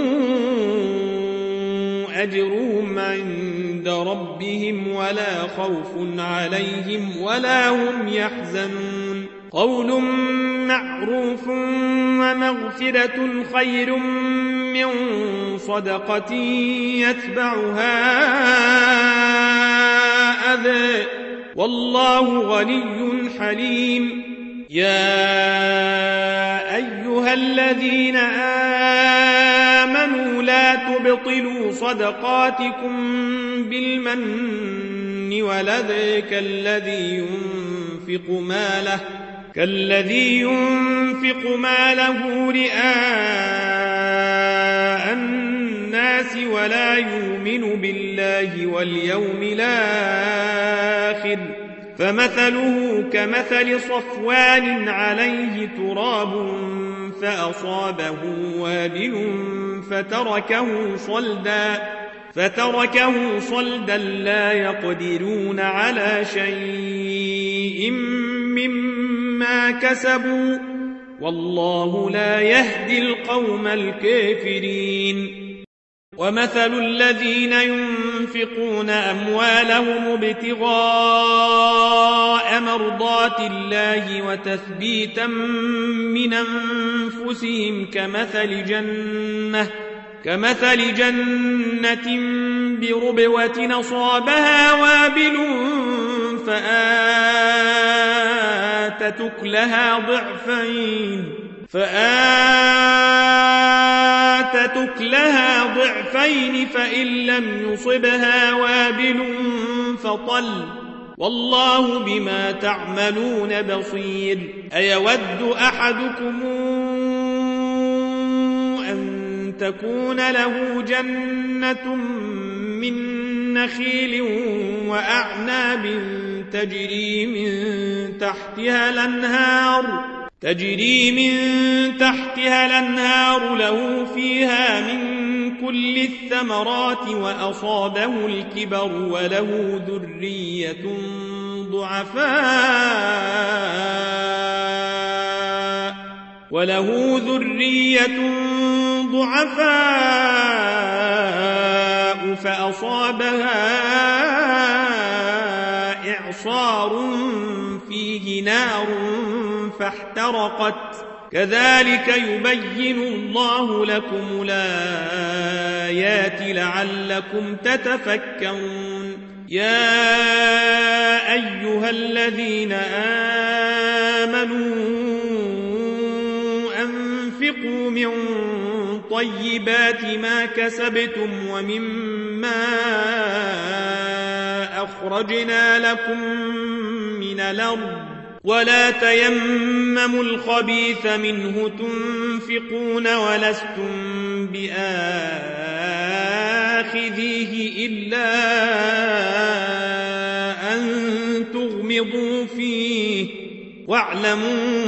أجرهم عند ربهم ولا خوف عليهم ولا هم يحزنون قول معروف ومغفرة خير من صدقة يتبعها أذى والله غني حليم يا أيها الذين آمنوا لا تبطلوا صدقاتكم بالمن والأذى كالذي ينفق ماله كالذي ينفق ماله رئاء الناس ولا يؤمن بالله واليوم الآخر فمثله كمثل صفوان عليه تراب فأصابه وابل فتركه صلدا فتركه صلدا لا يقدرون على شيء مما كسبوا والله لا يهدي القوم الكافرين ومثل الذين ينفقون أموالهم ابتغاء مرضات الله وتثبيتا من أنفسهم كمثل جنة كمثل جنة بربوة أصابها وابل فآتت أكلها ضعفين فآتت أكلها ضعفين فإن لم يصبها وابل فطل والله بما تعملون بصير أيود أحدكم أن تكون له جنة من نخيل وأعناب تجري من تحتها الأنهار تجري من تحتها الأنهار له فيها من كل الثمرات وأصابه الكبر وله ذرية ضعفاء وله ذرية ضعفاء فأصابها إعصار فيه نار فاحترقت كذلك يبين الله لكم الآيات لعلكم تتفكرون يا أيها الذين آمنوا أنفقوا من طيبات ما كسبتم ومما أخرجنا لكم من الأرض ولا تيمموا الخبيث منه تنفقون ولستم بآخذيه إلا أن تغمضوا فيه واعلموا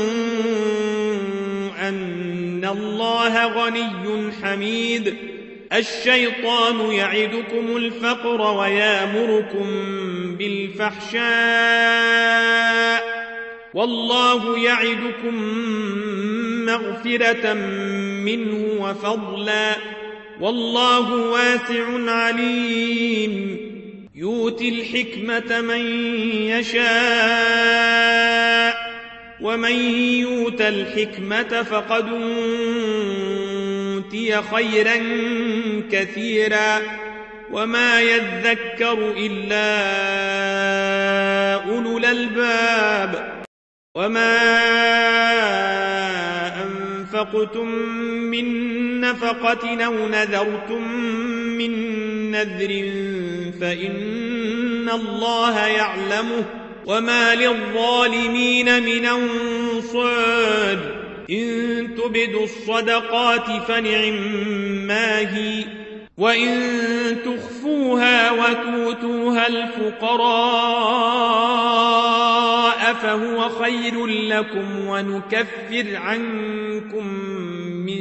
أن الله غني حميد الشيطان يعدكم الفقر ويامركم بالفحشاء والله يعدكم مغفرة منه وفضلا والله واسع عليم يؤتي الحكمة من يشاء ومن يؤت الحكمة فقد أوتي خيرا كثيرا وما يذكر إلا أولو الألباب وما أنفقتم من نفقة أو نذرتم من نذر فإن الله يعلمه وما للظالمين من أنصار إن تبدوا الصدقات فنعما هي وإن تخفوها وتؤتوها الفقراء فهو خير لكم ونكفر عنكم من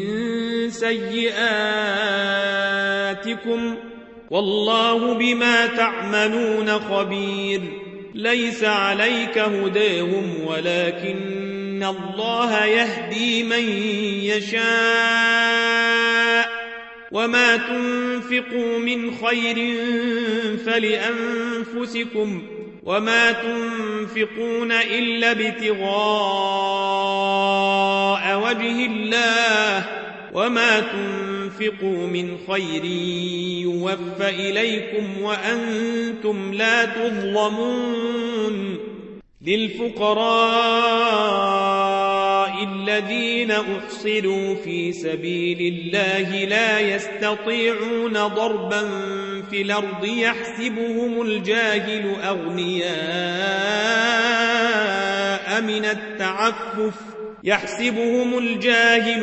سيئاتكم والله بما تعملون خبير ليس عليك هداهم ولكن الله يهدي من يشاء وما تنفقوا من خير فلأنفسكم وما تنفقون إلا ابتغاء وجه الله وما تنفقوا من خير يوفى إليكم وأنتم لا تظلمون للفقراء الذين أحصروا في سبيل الله لا يستطيعون ضربا في الأرض يحسبهم الجاهل أغنياء من التعفف يحسبهم الجاهل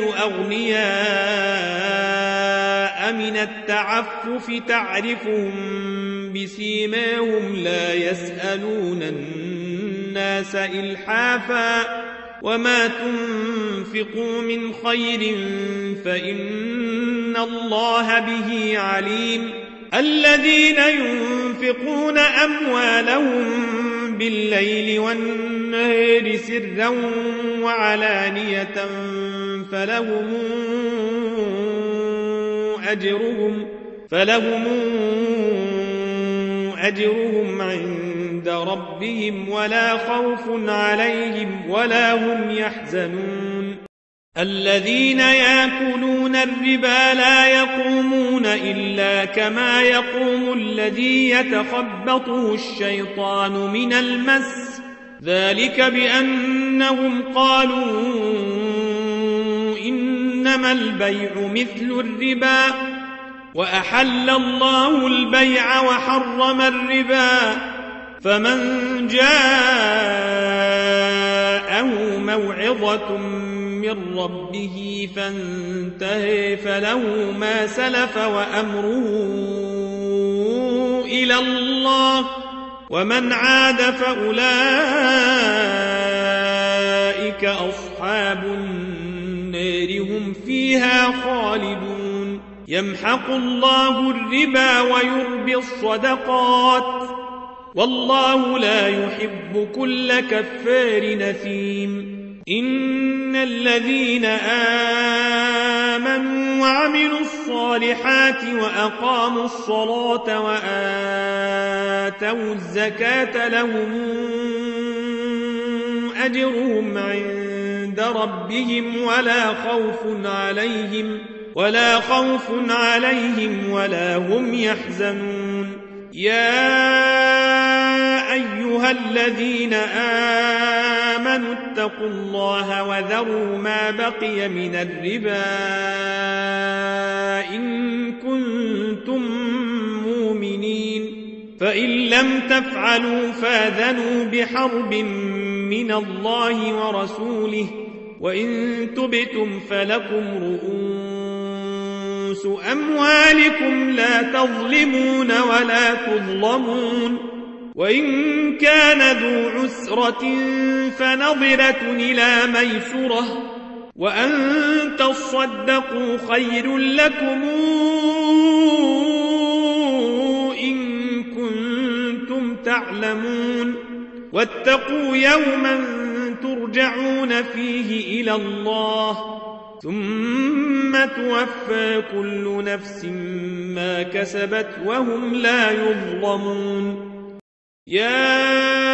أغنياء من التعفف تعرفهم بسيماهم لا يسألون الناس إلحافا وما تنفقوا من خير فإن الله به عليم الذين ينفقون أموالهم بالليل والنهار سرا وعلانية فلهم أجرهم فلهم أجرهم عند ربهم ولا خوف عليهم ولا هم يحزنون الذين يأكلون الربا لا يقومون إلا كما يقوم الذي يتخبطه الشيطان من المس ذلك بأنهم قالوا إنما البيع مثل الربا وأحل الله البيع وحرم الربا فمن جاءه موعظة من ربه فانتهى فله ما سلف وأمره إلى الله ومن عاد فأولئك أصحاب النار هم فيها خالدون يمحق الله الربا ويربي الصدقات والله لا يحب كل كفار نثيم إن الذين آمنوا وعملوا الصالحات وأقاموا الصلاة وآتوا الزكاة لهم أجرهم عند ربهم ولا خوف عليهم ولا خوف عليهم ولا هم يحزنون يا أيها الذين آمنوا اتقوا الله وذروا ما بقي من الربا إن كنتم مؤمنين فإن لم تفعلوا فاذنوا بحرب من الله ورسوله وإن تبتم فلكم رؤوس أموالكم لا تظلمون ولا تظلمون وإن كان ذو عسرة فنظرة إلى ميسرة وأن تصدقوا خير لكم إن كنتم تعلمون واتقوا يوما ترجعون فيه إلى الله ثم توفى كل نفس ما كسبت وهم لا يظلمون. يا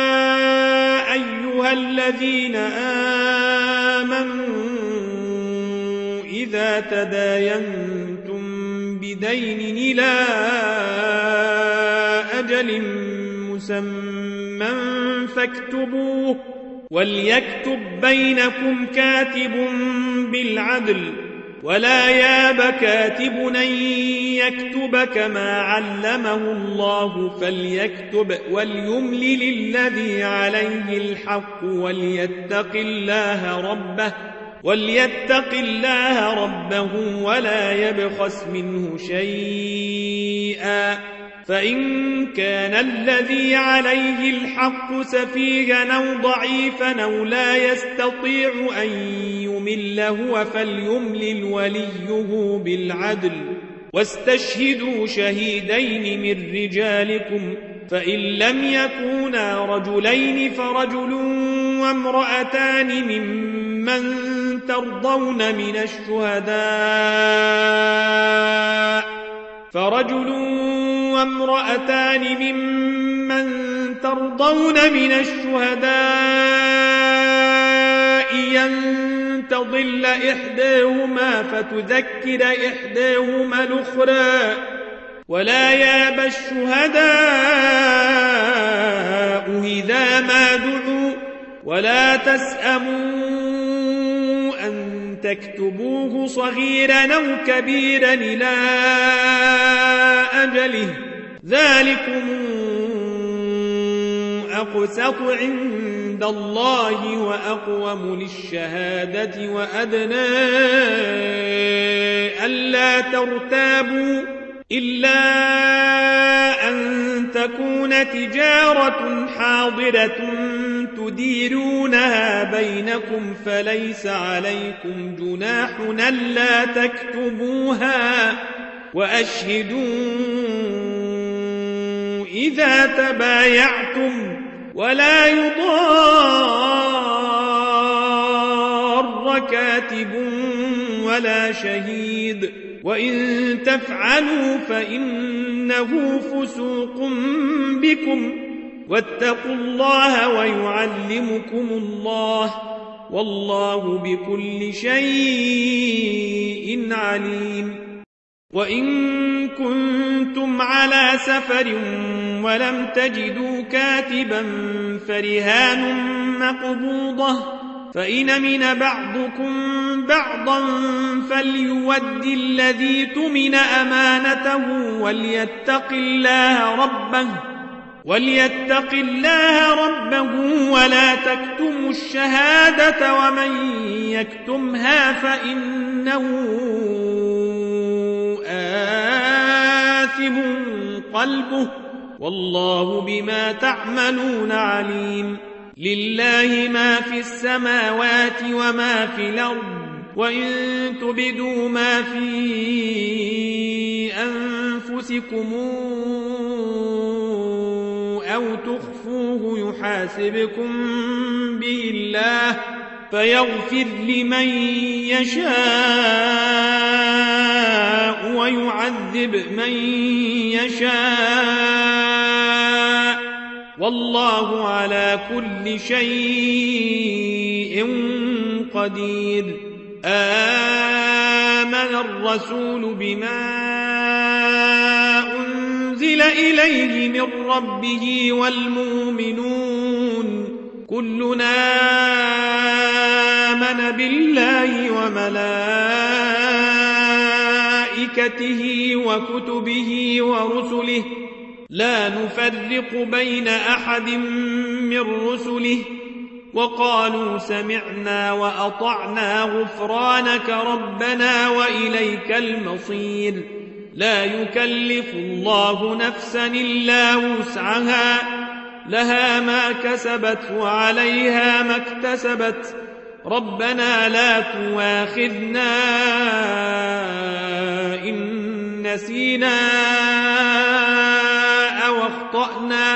أيها الذين آمنوا إذا تداينتم بدين إلى أجل مسمى فاكتبوه وليكتب بينكم كاتب بالعدل ولا ياب كاتب أن يكتب كما علمه الله فليكتب وليملل الذي عليه الحق وليتق الله ربه وليتق الله ربه ولا يبخس منه شيئا فإن كان الذي عليه الحق سفيها أو ضعيفا أو لا يستطيع أن يمل هو فليملل وليه بالعدل واستشهدوا شهيدين من رجالكم فإن لم يكونا رجلين فرجل وامرأتان ممن ترضون من الشهداء فرجل وامرأتان ممن ترضون من الشهداء أن تضل إحداهما فتذكر إحداهما الأخرى ولا ياب الشهداء إذا ما دعوا ولا تسأموا أن تكتبوه صغيرا أو كبيرا إلى أجله ذلكم أقسط عند الله وأقوم للشهادة وأدنى ألا ترتابوا إلا أن تكون تجارة حاضرة تديرونها بينكم فليس عليكم جناح ألا تكتبوها وأشهدوا إذا تبايعتم ولا يضار كاتب ولا شهيد وإن تفعلوا فإنه فسوق بكم واتقوا الله ويعلمكم الله والله بكل شيء عليم. وإن كنتم على سفر ولم تجدوا كاتبا فرهان مقبوضة فإن من بعضكم بعضا فليود الذي تمن أمانته وليتق الله ربه وليتق الله ربه ولا تكتموا الشهادة ومن يكتمها فإنه آثم قلبه والله بما تعملون عليم. لله ما في السماوات وما في الأرض وإن تبدوا ما في أنفسكم أو تخفوه يحاسبكم به الله فيغفر لمن يشاء ويعذب من يشاء والله على كل شيء قدير. آمن الرسول بما أنزل إليه من ربه والمؤمنون كلنا آمن بالله وملائكته وكتبه ورسله لا نفرق بين أحد من رسله وقالوا سمعنا وأطعنا غفرانك ربنا وإليك المصير. لا يكلف الله نفسا إلا وسعها لها ما كسبت وعليها ما اكتسبت ربنا لا تواخذنا إن نسينا أو أخطأنا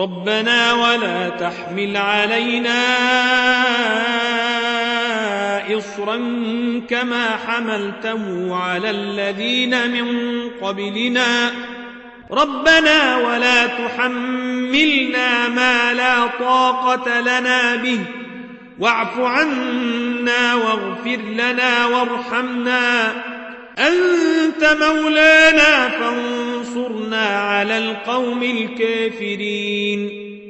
ربنا ولا تحمل علينا إصرا كما حملته على الذين من قبلنا ربنا ولا تحملنا ما لا طاقة لنا به واعف عنا واغفر لنا وارحمنا أنت مولانا فانصرنا على القوم الكافرين